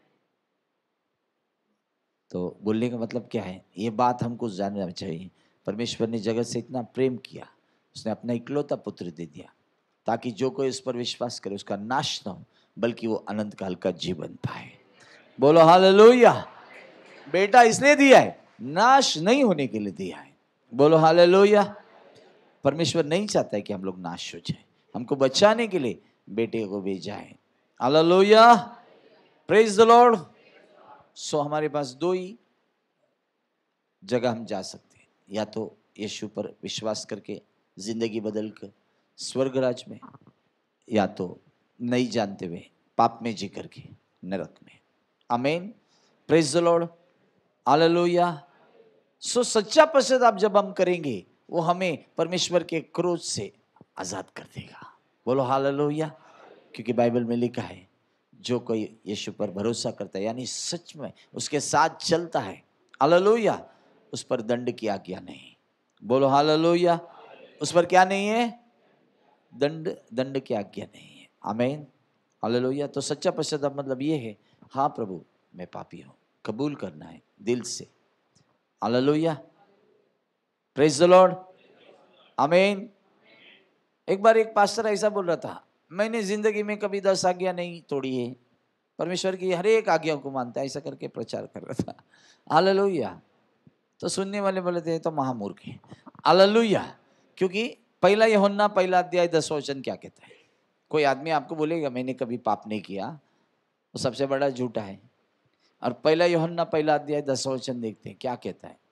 तो बोलने का मतलब क्या है? ये बात हमको जानना चाहिए, परमेश्वर ने जगत से इतना प्रेम किया, उसने अपना इकलौता पुत्र दे दिया ताकि जो कोई उस पर विश्वास करे उसका नाश ना हो, बल्कि वो अनंत काल का जीवन पाए, बोलो हालेलुया। बेटा इसलिए दिया है नाश नहीं होने के लिए दिया है। बोलो हालेलुया। परमेश्वर नहीं चाहता है कि हम लोग नाश हो जाए, हमको बचाने के लिए बेटे को भेजा है। Hallelujah, praise the lord. So हमारे पास दो ही जगह हम जा सकते हैं, या तो यीशु पर विश्वास करके जिंदगी बदल कर स्वर्ग राज में, या तो नहीं जानते हुए पाप में जी करके नरक में। आमीन, praise the lord, hallelujah. So सच्चा पश्चाताप जब हम करेंगे वो हमें परमेश्वर के क्रोध से आजाद कर देगा। बोलो हालेलुया। क्योंकि बाइबल में लिखा है जो कोई यीशु पर भरोसा करता है, यानी सच में उसके साथ चलता है, हालेलुया, उस पर दंड की आज्ञा नहीं। बोलो हालेलुया। उस पर क्या नहीं है? दंड की आज्ञा नहीं है। आमीन, हालेलुया। तो सच्चा पश्चाताप मतलब ये है, हाँ प्रभु मैं पापी हूँ, कबूल करना है दिल से। हालेलुया, प्रेज द लॉर्ड, आमीन। एक बार एक पास्टर ऐसा बोल रहा था, मैंने जिंदगी में कभी 10 आज्ञा नहीं तोड़ी है, परमेश्वर की हर एक आज्ञा को मानता है, ऐसा करके प्रचार कर रहा था। हालेलुया। तो सुनने वाले बोले थे तो महामूर्ख है। हालेलुया। क्योंकि पहला यूहन्ना पहला अध्याय 10वां वचन क्या कहता है? कोई आदमी आपको बोलेगा मैंने कभी पाप नहीं किया, वो सबसे बड़ा झूठा है। और पहला यूहन्ना पहला अध्याय 10वां वचन देखते हैं क्या कहता है।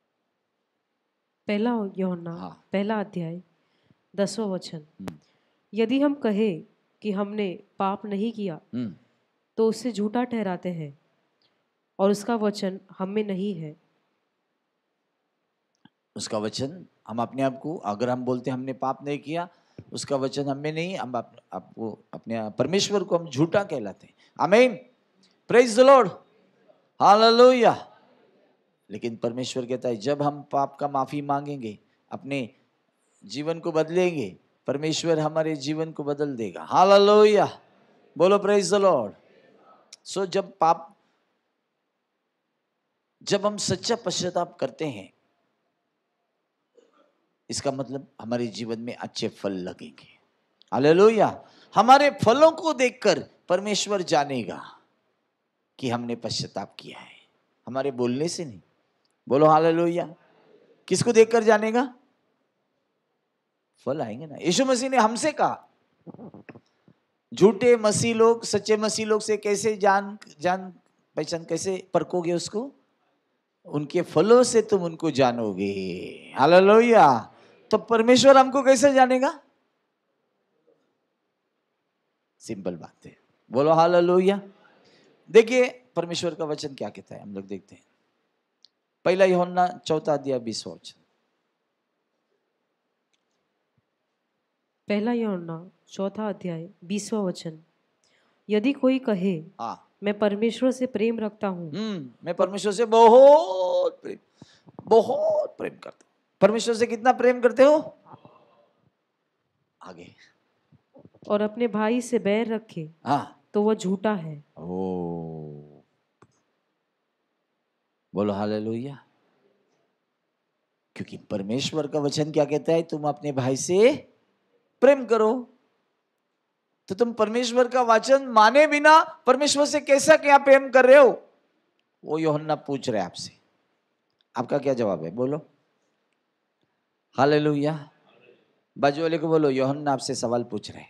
पहला यूहन्ना हाँ। पहला अध्याय 10वां वचन, यदि हम कहे कि हमने पाप नहीं किया तो उसे झूठा ठहराते हैं और उसका वचन हम में नहीं है। उसका वचन, हम अपने आप को अगर हम बोलते हमने पाप नहीं किया, उसका वचन हम में नहीं, हम आपको अपने परमेश्वर को हम झूठा कहलाते हैं। आमीन, प्रेज द लॉर्ड, हालेलुया। लेकिन परमेश्वर कहता है जब हम पाप का माफी मांगेंगे, अपने जीवन को बदलेंगे, परमेश्वर हमारे जीवन को बदल देगा। हालेलुया, बोलो प्रेज द लॉर्ड। सो जब हम सच्चा पश्चाताप करते हैं, इसका मतलब हमारे जीवन में अच्छे फल लगेंगे। हालेलुया। हमारे फलों को देखकर परमेश्वर जानेगा कि हमने पश्चाताप किया है, हमारे बोलने से नहीं। बोलो हालेलुया। किसको देखकर जानेगा? फल आएंगे ना। यीशु मसीह ने हमसे कहा, झूठे मसीह लोग सच्चे मसीह लोग से कैसे जान पहचान कैसे परखोगे उसको? उनके फलों से तुम उनको जानोगे। हालेलुया। तो परमेश्वर हमको कैसे जानेगा? सिंपल बात है। बोलो हालेलुया। देखिए परमेश्वर का वचन क्या कहता है, हम लोग देखते हैं। पहला यूहन्ना 4 अध्याय 20वां वचन। पहला यूहन्ना 4 अध्याय 20वां वचन, यदि कोई कहे हाँ, मैं परमेश्वर से प्रेम रखता हूँ, मैं परमेश्वर से बहुत प्रेम करता हूँ। परमेश्वर से कितना प्रेम करते हो? आगे, और अपने भाई से बैर रखे, हाँ, तो वह झूठा है। ओ, बोलो हालेलुया। क्योंकि परमेश्वर का वचन क्या कहता है? तुम अपने भाई से प्रेम करो। तो तुम परमेश्वर का वचन माने बिना परमेश्वर से कैसा क्या प्रेम कर रहे हो? वो यूहन्ना पूछ रहे आपसे, आपका क्या जवाब है? बोलो हालेलुया। बाजू वाले को बोलो यूहन्ना आपसे सवाल पूछ रहे हैं।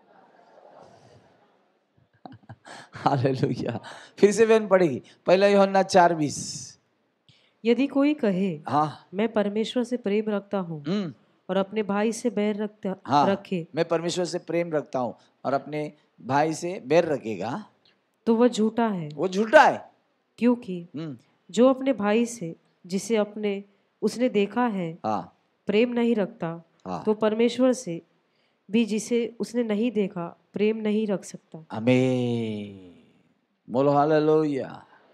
हालेलुया। फिर से बहन पढ़ेगी, पहला यूहन्ना 4:20। यदि कोई कहे हाँ, मैं परमेश्वर से प्रेम रखता हूँ और अपने भाई से बैर रखे, मैं परमेश्वर से प्रेम रखता हूँ और अपने भाई से बैर रखेगा, तो वह झूठा है। वो झूठा है। क्योंकि जो अपने भाई से जिसे उसने देखा है प्रेम नहीं रखता, तो परमेश्वर से भी जिसे उसने नहीं देखा प्रेम नहीं रख सकता। आमीन, बोलो हालेलुया।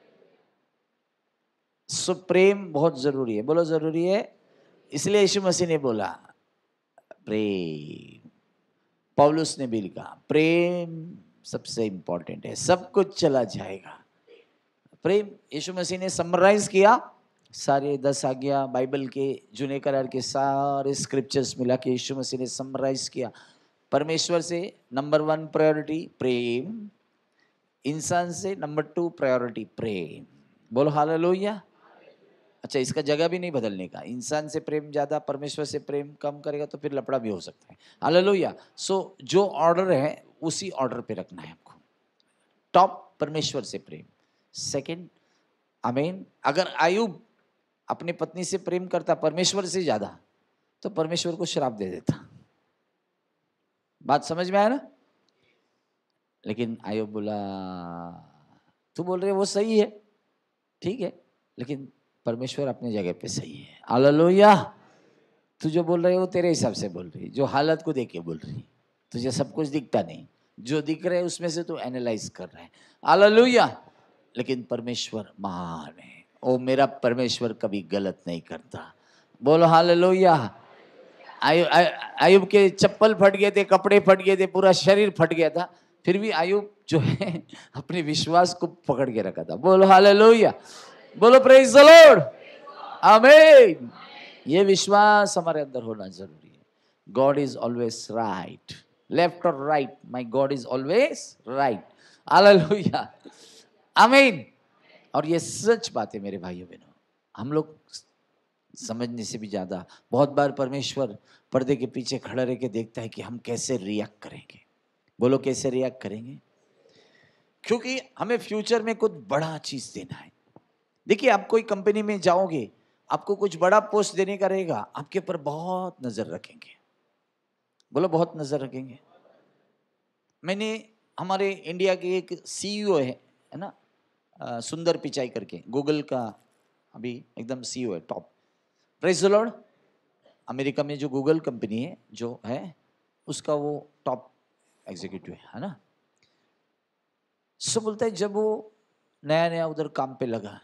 सो प्रेम बहुत जरूरी है। बोलो जरूरी है। इसलिए यीशु मसीह ने बोला प्रेम, पौलुस ने भी लिखा प्रेम सबसे इंपॉर्टेंट है, सब कुछ चला जाएगा। प्रेम यीशु मसीह ने समराइज किया, सारे 10 आज्ञा बाइबल के जूने करार के सारे स्क्रिप्चर्स मिला के यीशु मसीह ने समराइज किया। परमेश्वर से नंबर 1 प्रायोरिटी प्रेम, इंसान से नंबर 2 प्रायोरिटी प्रेम। बोलो हालेलुया। अच्छा, इसका जगह भी नहीं बदलने का। इंसान से प्रेम ज्यादा, परमेश्वर से प्रेम कम करेगा तो फिर लफड़ा भी हो सकता है। हालेलुया। सो जो ऑर्डर है उसी ऑर्डर पे रखना है आपको। टॉप परमेश्वर से प्रेम, सेकंड आमीन। अगर आयुब अपनी पत्नी से प्रेम करता परमेश्वर से ज्यादा तो परमेश्वर को श्राप दे देता। बात समझ में आया ना? लेकिन आयुब बोला, तू बोल रहे वो सही है, ठीक है, लेकिन परमेश्वर अपनी जगह पे सही है। हालेलुया। तू जो बोल रही है वो तेरे हिसाब से बोल रही, जो हालत को देख के बोल रही, तुझे सब कुछ दिखता नहीं, जो दिख रहा है उसमें से तू एनालाइज कर रहा है। हालेलुया। लेकिन परमेश्वर महान है। ओ मेरा परमेश्वर कभी गलत नहीं करता। बोलो हालेलुया। आयुब के चप्पल फट गए थे, कपड़े फट गए थे, पूरा शरीर फट गया था, फिर भी आयुब जो है अपने विश्वास को पकड़ के रखा था। बोलो हालेलुया। बोलो प्रेज द लॉर्ड। आमीन। ये विश्वास हमारे अंदर होना जरूरी है। God is always right, left और right, my God is always right. Hallelujah. आमीन। और ये सच बात है मेरे भाइयों बहनों। हम लोग समझने से भी ज्यादा बहुत बार परमेश्वर पर्दे के पीछे खड़ा रह के देखता है कि हम कैसे रिएक्ट करेंगे। बोलो कैसे रिएक्ट करेंगे, क्योंकि हमें फ्यूचर में कुछ बड़ा चीज देना है। देखिए, आप कोई कंपनी में जाओगे, आपको कुछ बड़ा पोस्ट देने का रहेगा, आपके ऊपर बहुत नजर रखेंगे। बोलो बहुत नजर रखेंगे। मैंने हमारे इंडिया के एक सीईओ है ना, सुंदर पिचाई करके, गूगल का अभी एकदम सीईओ है, top. Praise the lord. America में जो गूगल कंपनी है जो है उसका वो टॉप एग्जीक्यूटिव है ना। सो बोलता है जब वो नया नया उधर काम पे लगा,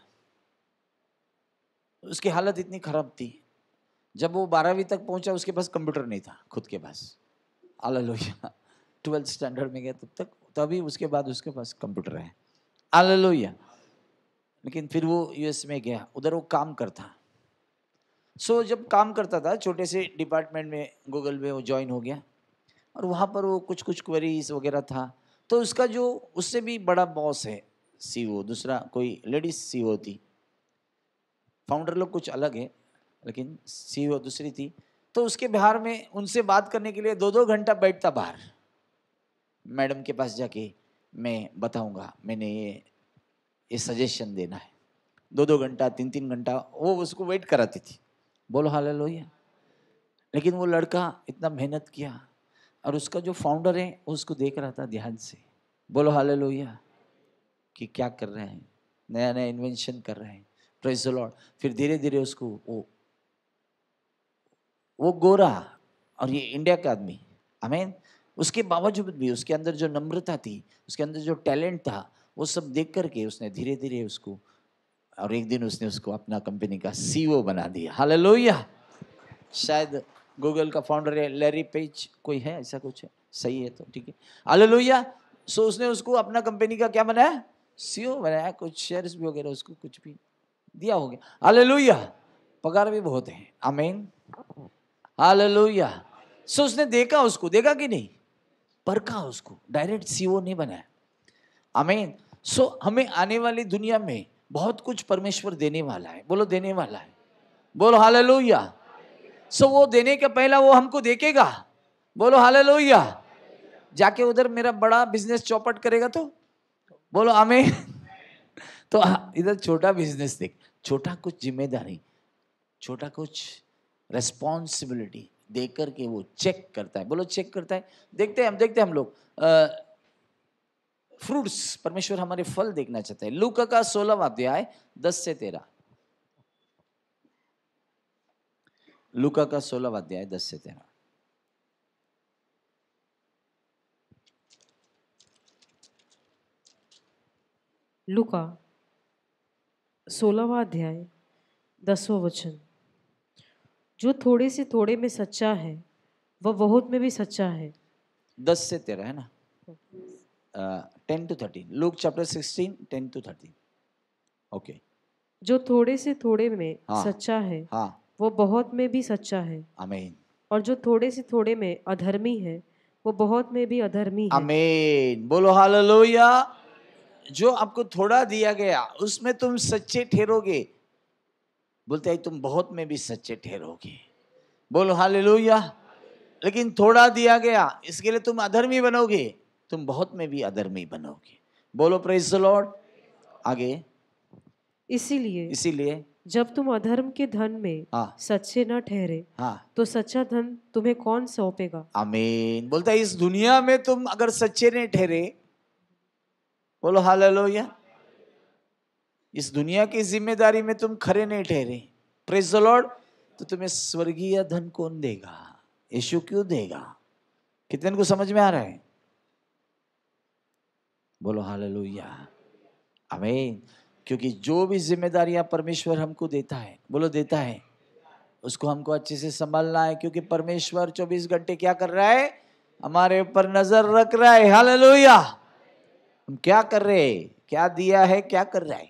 उसकी हालत इतनी खराब थी, जब वो 12वीं तक पहुंचा उसके पास कंप्यूटर नहीं था खुद के पास। हालेलुया। 12th स्टैंडर्ड में गया तब तक, तभी उसके बाद उसके पास कंप्यूटर है। हालेलुया। लेकिन फिर वो यूएस में गया, उधर वो काम करता। सो जब काम करता था छोटे से डिपार्टमेंट में गूगल में, वो ज्वाइन हो गया और वहाँ पर वो कुछ कुछ क्वेरीज वगैरह था। तो उसका जो उससे भी बड़ा बॉस है सीईओ, दूसरा कोई लेडीज सीईओ थी, फाउंडर लोग कुछ अलग है लेकिन सीईओ दूसरी थी। तो उसके बाहर में उनसे बात करने के लिए 2-2 घंटा बैठता बाहर। मैडम के पास जाके मैं बताऊंगा, मैंने ये सजेशन देना है। 2-2 घंटा 3-3 घंटा वो उसको वेट कराती थी। बोलो हालेलुया। लेकिन वो लड़का इतना मेहनत किया और उसका जो फाउंडर है उसको देख रहा था ध्यान से। बोलो हालेलुया। कि क्या कर रहे हैं, नया नया इन्वेंशन कर रहे हैं। Praise the lord. फिर धीरे धीरे उसको वो गोरा और ये इंडिया का आदमी, आमीन, उसके बावजूद भी उसके अंदर जो नम्रता थी, उसके अंदर जो टैलेंट था, वो सब देख करके उसने धीरे धीरे उसको, और एक दिन उसने उसको अपना कंपनी का सीईओ बना दिया। हालेलुया। शायद गूगल का फाउंडर है लैरी पेज, कोई है ऐसा कुछ है, सही है तो ठीक है। हालेलुया। सो उसने उसको अपना कंपनी का क्या बनाया, सीईओ बनाया, कुछ शेयर्स भी वगैरह उसको कुछ भी दिया हो गया। हालेलुया। पगार भी बहुत है। आमीन। हालेलुया। सो उसने देखा, उसको देखा कि नहीं, परखा, उसको डायरेक्ट सीईओ नहीं बनाया। आमीन। सो हमें आने वाली दुनिया में बहुत कुछ परमेश्वर देने वाला है। बोलो देने वाला है। बोलो हालेलुया। सो वो देने का पहला वो हमको देखेगा। बोलो हालेलुया। जाके उधर मेरा बड़ा बिजनेस चौपट करेगा तो बोलो आमीन। तो इधर छोटा बिजनेस देख, छोटा कुछ जिम्मेदारी, छोटा कुछ रेस्पॉन्सिबिलिटी दे करके वो चेक करता है। बोलो चेक करता है। देखते हैं हम लोग फ्रूट्स, परमेश्वर हमारे फल देखना चाहता है। लूका का 16वां अध्याय 10 से 13। लूका का 16वां अध्याय 10 से 13। लूका 16वां अध्याय 10वां वचन। जो थोड़े से थोड़े में सच्चा है वह बहुत में भी सच्चा है। 10 से 13 है ना, 10 to 13। Luke chapter 16 10 to 13। Okay. जो थोड़े से थोड़े में हाँ, सच्चा है हाँ, वो बहुत में भी सच्चा है। आमीन। और जो थोड़े से थोड़े में अधर्मी है वो बहुत में भी अधर्मी है। आमीन। बोलो हालेलुया। जो आपको थोड़ा दिया गया उसमें तुम सच्चे ठहरोगे, बोलते हैं तुम बहुत में भी सच्चे ठहरोगे। बोलो हालेलुया। लेकिन थोड़ा दिया गया इसके लिए तुम अधर्मी बनोगे, तुम बहुत में भी अधर्मी बनोगे। बोलो प्रेज द लॉर्ड। आगे, इसीलिए जब तुम अधर्म के धन में सच्चे न ठहरे तो सच्चा धन तुम्हें कौन सौंपेगा? आमीन। बोलता है इस दुनिया में तुम अगर सच्चे नहीं ठहरे, बोलो हालेलुया, इस दुनिया की जिम्मेदारी में तुम खरे नहीं ठहरे, प्रेज द लॉर्ड, तो तुम्हें स्वर्गीय धन कौन देगा? यीशु क्यों देगा? कितने को समझ में आ रहा है? बोलो हालेलुया, आमीन। क्योंकि जो भी जिम्मेदारियां परमेश्वर हमको देता है, बोलो देता है, उसको हमको अच्छे से संभालना है। क्योंकि परमेश्वर 24 घंटे क्या कर रहा है? हमारे ऊपर नजर रख रहा है। हालेलुया। हम क्या कर रहे हैं, क्या दिया है, क्या कर रहा है?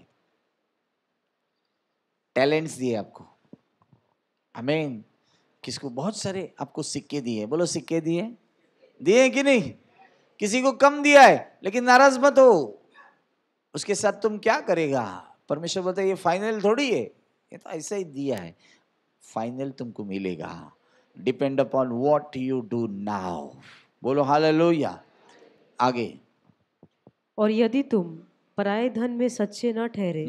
टैलेंट्स दिए आपको, आमीन। किसको? बहुत सारे आपको सिक्के दिए, बोलो सिक्के दिए, दिए कि नहीं? किसी को कम दिया है, लेकिन नाराज मत हो, उसके साथ तुम क्या करेगा? परमेश्वर बोलता है ये फाइनल थोड़ी है, ये तो ऐसा ही दिया है, फाइनल तुमको मिलेगा। Depend upon what you do now. बोलो हालेलुया। आगे, और यदि तुम पराये धन में सच्चे न ठहरे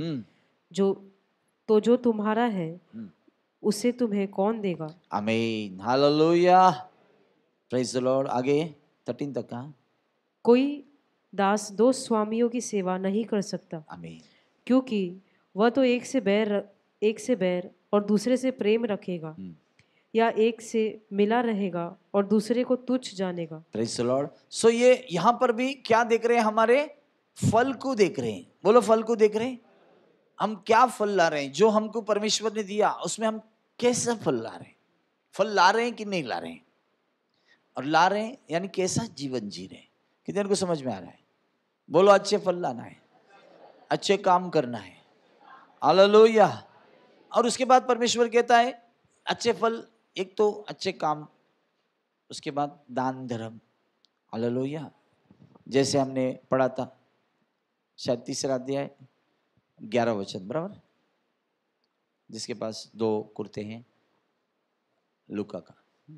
जो तुम्हारा है उसे तुम्हें कौन देगा? आमीन, हालेलुया, प्रेज द लॉर्ड। आगे 13 तक का। कोई दास दो स्वामियों की सेवा नहीं कर सकता, आमीन, क्योंकि वह तो एक से बैर और दूसरे से प्रेम रखेगा, या एक से मिला रहेगा और दूसरे को तुच्छ जानेगा। Praise the lord. सो ये यहाँ पर भी क्या देख रहे हैं? हमारे फल को देख रहे हैं। बोलो फल को देख रहे हैं। हम क्या फल ला रहे हैं? जो हमको परमेश्वर ने दिया उसमें हम कैसा फल ला रहे हैं? फल ला रहे हैं कि नहीं ला रहे हैं? और ला रहे हैं यानी कैसा जीवन जी रहे हैं? कितने को समझ में आ रहा है? बोलो अच्छे फल लाना है, अच्छे काम करना है। हालेलुया। और उसके बाद परमेश्वर कहता है अच्छे फल, एक तो अच्छे काम, उसके बाद दान धर्म। हालेलुया। जैसे हमने पढ़ा था शायद 3रा अध्याय 11 वचन, बराबर, जिसके पास 2 कुर्ते हैं, लूका का।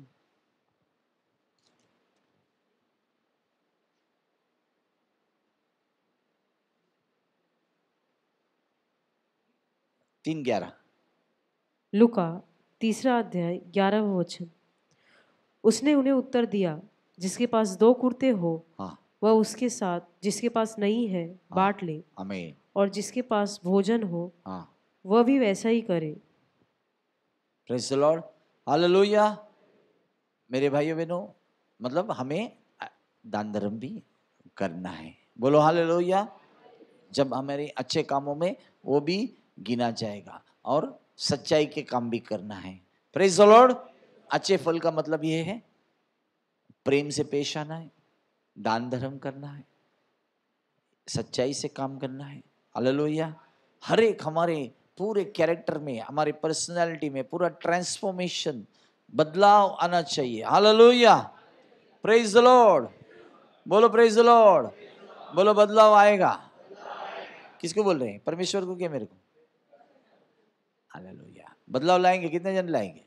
लूका 3 अध्याय 11 वचन। उसने उन्हें उत्तर दिया, जिसके पास 2 कुर्ते हो वह उसके साथ जिसके पास नहीं है बांट ले, आमीन। और जिसके पास भोजन हो वह भी वैसा ही करे। Praise the lord, hallelujah. मेरे भाइयों बहनों, मतलब हमें दान धर्म भी करना है। बोलो हालेलुया। जब हमारे अच्छे कामों में वो भी गिना जाएगा, और सच्चाई के काम भी करना है। Praise the lord. अच्छे फल का मतलब ये है प्रेम से पेश आना है, दान धर्म करना है, सच्चाई से काम करना है। हालेलुया। हर एक हमारे पूरे कैरेक्टर में, हमारे पर्सनालिटी में पूरा ट्रांसफॉर्मेशन, बदलाव आना चाहिए। Hallelujah, praise the lord. बोलो प्रेज द लॉर्ड। बोलो बदलाव आएगा। किसको बोल रहे हैं? परमेश्वर को क्या मेरे को? हालेलुया। बदलाव लाएंगे, कितने जन लाएंगे?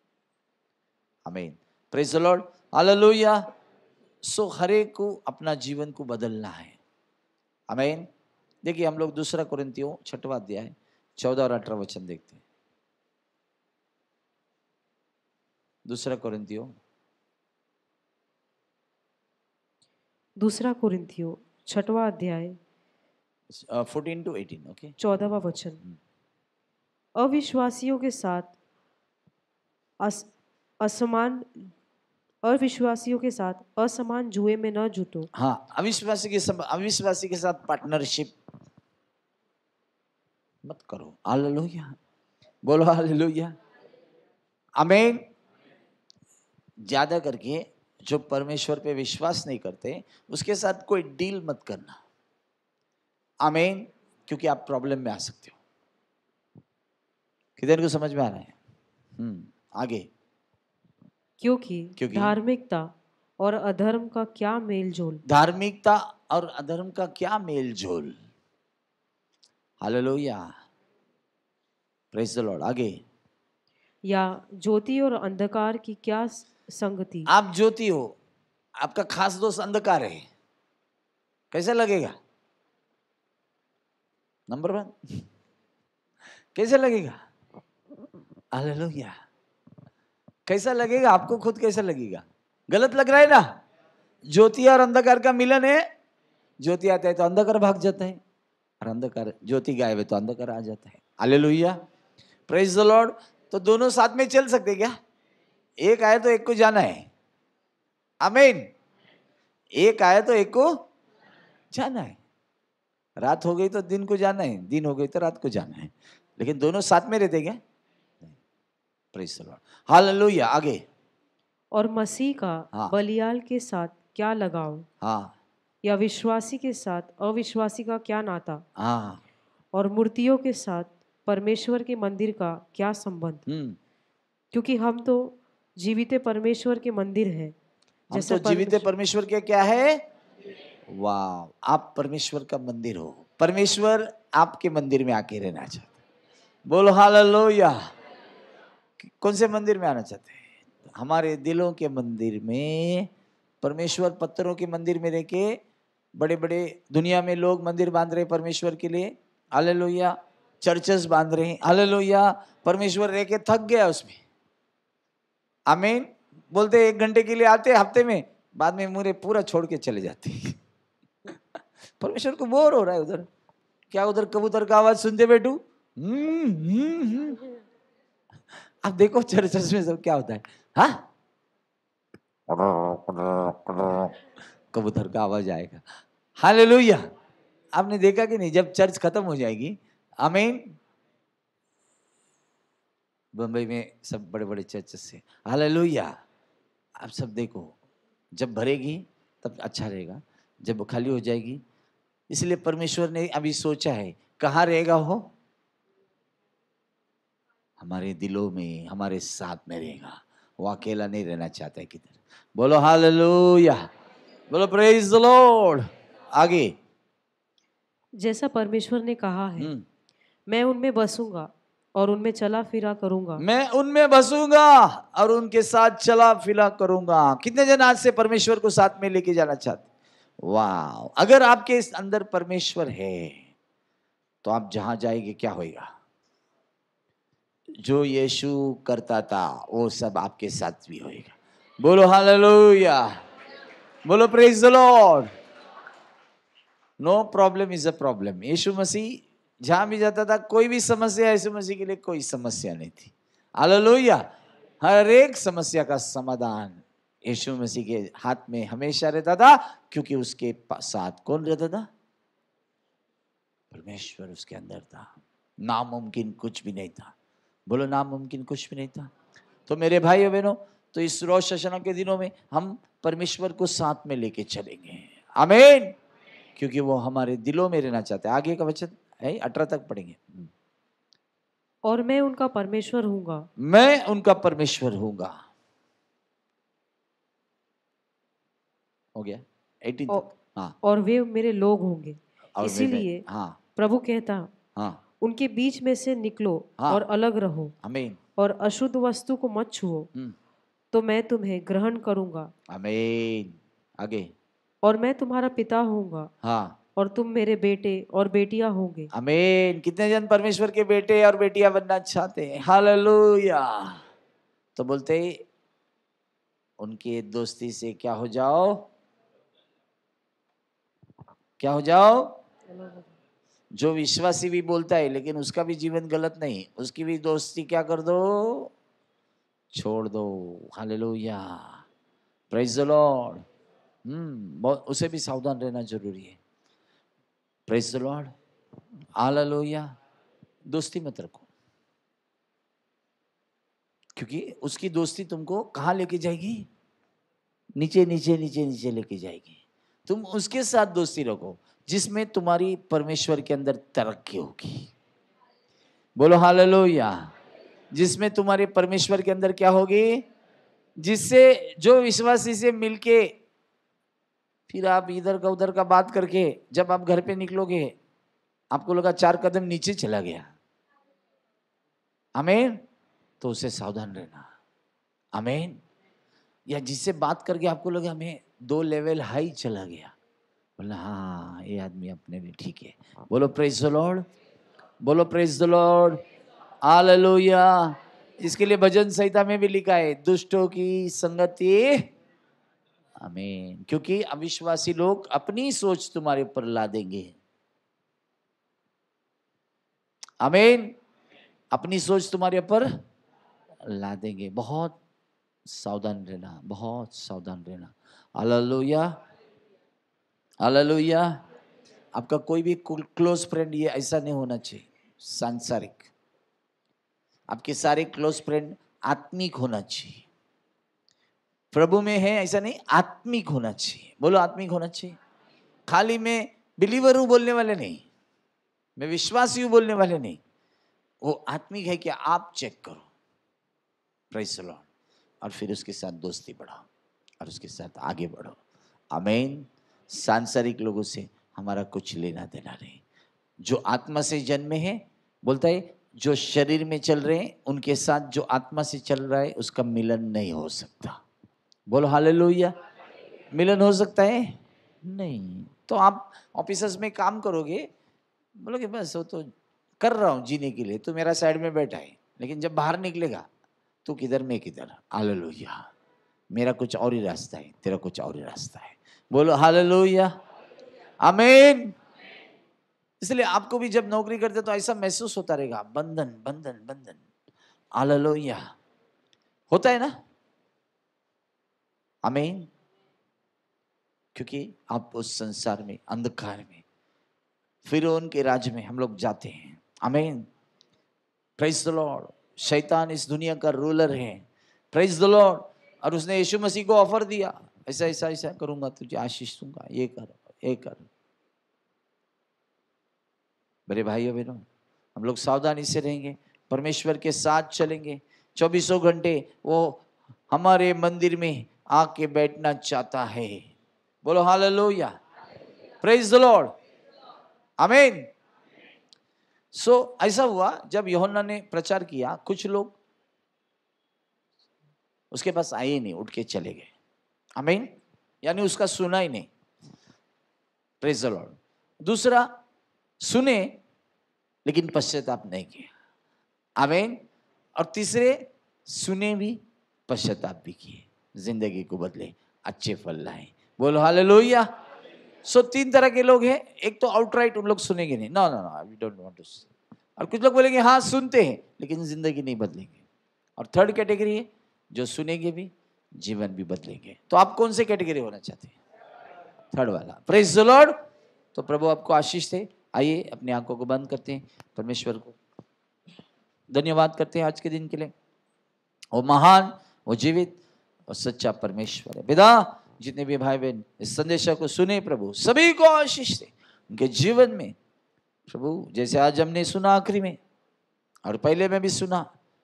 आमीन, praise the lord, hallelujah. So हर एक को अपना जीवन को बदलना है। आमीन। देखिए हम लोग 2 कुरिन्थियों 6वां अध्याय 14 और 18 वचन देखते हैं। 2 कुरिन्थियों 6वां अध्याय 14 to 18, ओके, 14वां वचन। अविश्वासियों के साथ असमान जुए में न जुटो। हाँ, अविश्वासी के साथ पार्टनरशिप मत करो। हालेलुया। बोलो हालेलुया, आमीन। ज्यादा करके जो परमेश्वर पे विश्वास नहीं करते उसके साथ कोई डील मत करना। आमीन। क्योंकि आप प्रॉब्लम में आ सकते हो। किधर को समझ में आ रहा है? आगे। क्योंकि धार्मिकता और अधर्म का क्या मेल जोल? धार्मिकता और अधर्म का क्या मेल जोल? हालेलुया। Praise the lord. आगे, या ज्योति और अंधकार की क्या संगति। आप ज्योति हो, आपका खास दोस्त अंधकार है, कैसा लगेगा? नंबर 1 कैसा लगेगा? हालेलुया। कैसा लगेगा आपको? खुद कैसा लगेगा? गलत लग रहा है ना? ज्योति और अंधकार का मिलन है। ज्योति आता है तो अंधकार भाग जाता है, और अंधकार, ज्योति गायब है तो अंधकार आ जाता है। Hallelujah, praise the lord. तो दोनों साथ में चल सकते क्या? एक आए तो एक को जाना है। आमीन। एक आए तो एक को जाना है। रात हो गई तो दिन को जाना है, दिन हो गई तो रात को जाना है, लेकिन दोनों साथ में रहते क्या? Praise the lord, hallelujah. आगे, और मसीह का हाँ। बलियाल के साथ क्या लगाव। हाँ या विश्वासी के साथ अविश्वासी का क्या नाता। हाँ। और मूर्तियों के साथ परमेश्वर के मंदिर का क्या संबंध। क्योंकि हम तो जीवित परमेश्वर के मंदिर हैं। हम तो जीवित परमेश्वर के क्या है? वाह, आप परमेश्वर का मंदिर हो। परमेश्वर आपके मंदिर में आके रहना चाहते। बोलो हालेलुया। कौन से मंदिर में आना चाहते हैं? हमारे दिलों के मंदिर में। परमेश्वर पत्थरों के मंदिर में रह के, बड़े बड़े दुनिया में लोग मंदिर बांध रहे परमेश्वर के लिए, हालेलुया, चर्चेस बांध रहे हैं, हालेलुया। परमेश्वर रह के थक गया उसमें। आमीन। बोलते 1 घंटे के लिए आते हफ्ते में, बाद में मुझे पूरा छोड़ के चले जाते। परमेश्वर को बोर हो रहा है उधर। क्या उधर कबूतर का आवाज सुनते बैठू? अब देखो चर्चेस में सब क्या होता है, हाँ, कबूतर का आवाज आएगा। हालेलुया। आपने देखा कि नहीं, जब चर्च खत्म हो जाएगी, आमीन, बंबई में सब बड़े बड़े चर्चेस से, हालेलुया, आप सब देखो, जब भरेगी तब अच्छा रहेगा, जब खाली हो जाएगी। इसलिए परमेश्वर ने अभी सोचा है, कहाँ रहेगा हो? हमारे दिलों में, हमारे साथ में रहेगा। वो अकेला नहीं रहना चाहता है किधर। बोलो हालेलुया, बोलो प्रेज द लॉर्ड। आगे, जैसा परमेश्वर ने कहा है, मैं उनमें बसूंगा और उनमें चला फिरा करूंगा। मैं उनमें बसूंगा और उनके साथ चला फिरा करूंगा। कितने जन आज से परमेश्वर को साथ में लेके जाना चाहते? वाह, अगर आपके इस अंदर परमेश्वर है तो आप जहां जाएंगे क्या होगा? जो यीशु करता था वो सब आपके साथ भी होगा। बोलो हालेलुया, बोलो praise the lord. No problem is a problem. यीशु मसीह जहां भी जाता था, कोई भी समस्या यीशु मसीह के लिए कोई समस्या नहीं थी। हालेलुया। हर एक समस्या का समाधान यीशु मसीह के हाथ में हमेशा रहता था, क्योंकि उसके साथ कौन रहता था? परमेश्वर उसके अंदर था। नामुमकिन कुछ भी नहीं था। बोलो नामुमकिन कुछ भी नहीं था। तो मेरे भाई और बहनों, तो इस रोश हशना के दिनों में हम परमेश्वर को साथ में लेके चलेंगे। आमीन। क्योंकि वो हमारे दिलों में रहना चाहते हैं। आगे का वचन है 18 तक पढ़ेंगे। और मैं उनका परमेश्वर हूँगा। मैं उनका परमेश्वर हूँगा। हो गया 18 तक। हाँ। और वे मेरे लोग होंगे। इसीलिए हाँ, प्रभु कहता, हाँ, उनके बीच में से निकलो और अलग रहो। आमीन। और अशुद्ध वस्तु को मत छुओ, तो मैं तुम्हें ग्रहण करूंगा। आमीन। आगे, और मैं तुम्हारा पिता होऊंगा। हाँ, और तुम मेरे बेटे और बेटियां होंगे। आमीन। कितने जन परमेश्वर के बेटे और बेटियां बनना चाहते हैं? हालेलुया। तो बोलते ही उनकी दोस्ती से क्या हो जाओ? क्या हो जाओ? जो विश्वासी भी बोलता है लेकिन उसका भी जीवन गलत नहीं, उसकी भी दोस्ती क्या कर दो? छोड़ दो। Hallelujah, praise the lord. बहुत, उसे भी सावधान रहना जरूरी है। Praise the lord, hallelujah. दोस्ती मत रखो, क्योंकि उसकी दोस्ती तुमको कहाँ लेके जाएगी? नीचे नीचे नीचे नीचे लेके जाएगी। तुम उसके साथ दोस्ती रखो जिसमें तुम्हारी परमेश्वर के अंदर तरक्की होगी। बोलो हालेलुया। जिसमें तुम्हारे परमेश्वर के अंदर क्या होगी? जिससे, जो विश्वासी से मिलके फिर आप इधर का उधर का बात करके जब आप घर पे निकलोगे, आपको लगा 4 कदम नीचे चला गया। आमीन, तो उससे सावधान रहना। आमीन। या जिससे बात करके आपको लगे हमें 2 लेवल हाई चला गया, बोला हाँ ये आदमी अपने लिए ठीक है। बोलो प्रेज द लॉर्ड, बोलो प्रेज द लॉर्ड, हालेलुया। इसके लिए भजन संहिता में भी लिखा है, दुष्टों की संगति, आमीन, क्योंकि अविश्वासी लोग अपनी सोच तुम्हारे ऊपर ला देंगे। आमीन, अपनी सोच तुम्हारे ऊपर ला देंगे। बहुत सावधान रहना, बहुत सावधान रहना। Hallelujah, hallelujah. आपका कोई भी क्लोज फ्रेंड ये ऐसा नहीं होना चाहिए सांसारिक। आपके सारे क्लोज फ्रेंड आत्मिक होना चाहिए, प्रभु में है ऐसा नहीं, आत्मिक होना चाहिए। बोलो आत्मिक होना चाहिए। खाली मैं बिलीवर हूं बोलने वाले नहीं, मैं विश्वासी हूं बोलने वाले नहीं, वो आत्मिक है कि आप चेक करो। Praise the lord. और फिर उसके साथ दोस्ती बढ़ाओ और उसके साथ आगे बढ़ो। आमीन। सांसारिक लोगों से हमारा कुछ लेना देना नहीं। जो आत्मा से जन्मे हैं, बोलता है जो शरीर में चल रहे हैं उनके साथ जो आत्मा से चल रहा है उसका मिलन नहीं हो सकता। बोलो हालेलुया। मिलन हो सकता है नहीं। तो आप ऑफिसर्स में काम करोगे, बोलोगे बस वो तो कर रहा हूँ जीने के लिए, तो मेरा साइड में बैठा है, लेकिन जब बाहर निकलेगा तू किधर मैं किधर। हालेलुया। मेरा कुछ और ही रास्ता है, तेरा कुछ और ही रास्ता है। बोलो हालेलुया, आमीन। इसलिए आपको भी जब नौकरी करते तो ऐसा महसूस होता रहेगा, बंधन बंधन बंधन। हालेलुया, होता है ना, आमीन। क्योंकि आप उस संसार में, अंधकार में, फिरौन के राज्य में हम लोग जाते हैं। आमीन। Praise the lord. शैतान इस दुनिया का रूलर है। Praise the lord. और उसने यीशु मसीह को ऑफर दिया, ऐसा ऐसा ऐसा करूंगा, तुझे आशीष दूंगा, ये कर ये कर। मेरे भाइयों बहनों, हम लोग सावधानी से रहेंगे, परमेश्वर के साथ चलेंगे। 24 घंटे वो हमारे मंदिर में आके बैठना चाहता है। बोलो हालेलुया, प्रेज द लॉर्ड, आमीन। ऐसा हुआ जब यूहन्ना ने प्रचार किया, कुछ लोग उसके पास आए ही नहीं, उठ के चले गए। आमीन। यानी उसका सुना ही नहीं। Praise the lord. दूसरा, सुने लेकिन पश्चाताप नहीं किया। आमीन। और तीसरे, सुने भी पश्चाताप भी किए, जिंदगी को बदले, अच्छे फल लाए। बोलो हालेलुया। 3 तरह के लोग हैं। एक तो आउटराइट उन लोग सुनेंगे नहीं, no no no we don't want to. और कुछ लोग बोलेंगे हाँ सुनते हैं लेकिन जिंदगी नहीं बदलेंगे। और थर्ड कैटेगरी है जो सुनेंगे भी, जीवन भी बदलेंगे। तो आप कौन से कैटेगरी होना चाहते हैं? थर्ड वाला। Praise the lord. तो प्रभु आपको आशीष दे। आइए अपनी आंखों को बंद करते हैं, परमेश्वर को धन्यवाद करते हैं आज के दिन के लिए। वो महान, वो जीवित और सच्चा परमेश्वर है। पिता, जितने भी भाई बहन इस संदेश को सुने प्रभु, सभी को आशीष दे उनके जीवन में प्रभु। जैसे आज हमने सुना आखिरी में और पहले में भी सुना,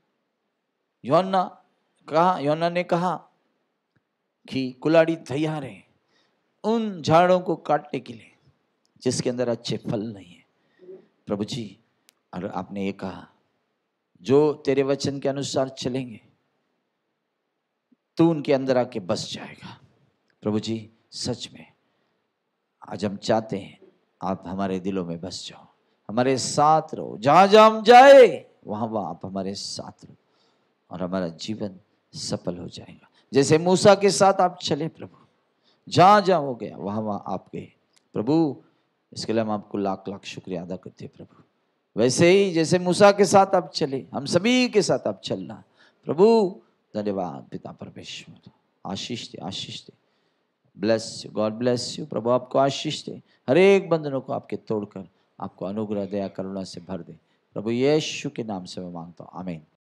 यूहन्ना ने कहा कि कुल्हाड़ी तैयार है उन झाड़ों को काटने के लिए जिसके अंदर अच्छे फल नहीं है प्रभु जी। और आपने ये कहा जो तेरे वचन के अनुसार चलेंगे तू उनके अंदर आके बस जाएगा। प्रभु जी सच में आज हम चाहते हैं आप हमारे दिलों में बस जाओ, हमारे साथ रहो, जहां जहां हम जाए वहां वहां आप हमारे साथ रहो और हमारा जीवन सफल हो जाएगा। जैसे मूसा के साथ आप चले प्रभु, जहां जहां हो गया वहां वहां आप गए प्रभु। इसके लिए हम आपको लाख लाख शुक्रिया अदा करते हैं प्रभु। वैसे ही जैसे मूसा के साथ आप चले, हम सभी के साथ आप चलना प्रभु। धन्यवाद पिता परमेश्वर। आशीष दे, आशीष दे। Bless you, God bless you. प्रभु आपको आशीष दे, हर एक बंधनों को आपके तोड़कर आपको अनुग्रह दया करुणा से भर दे प्रभु। यीशु के नाम से मैं मांगता हूँ, आमीन।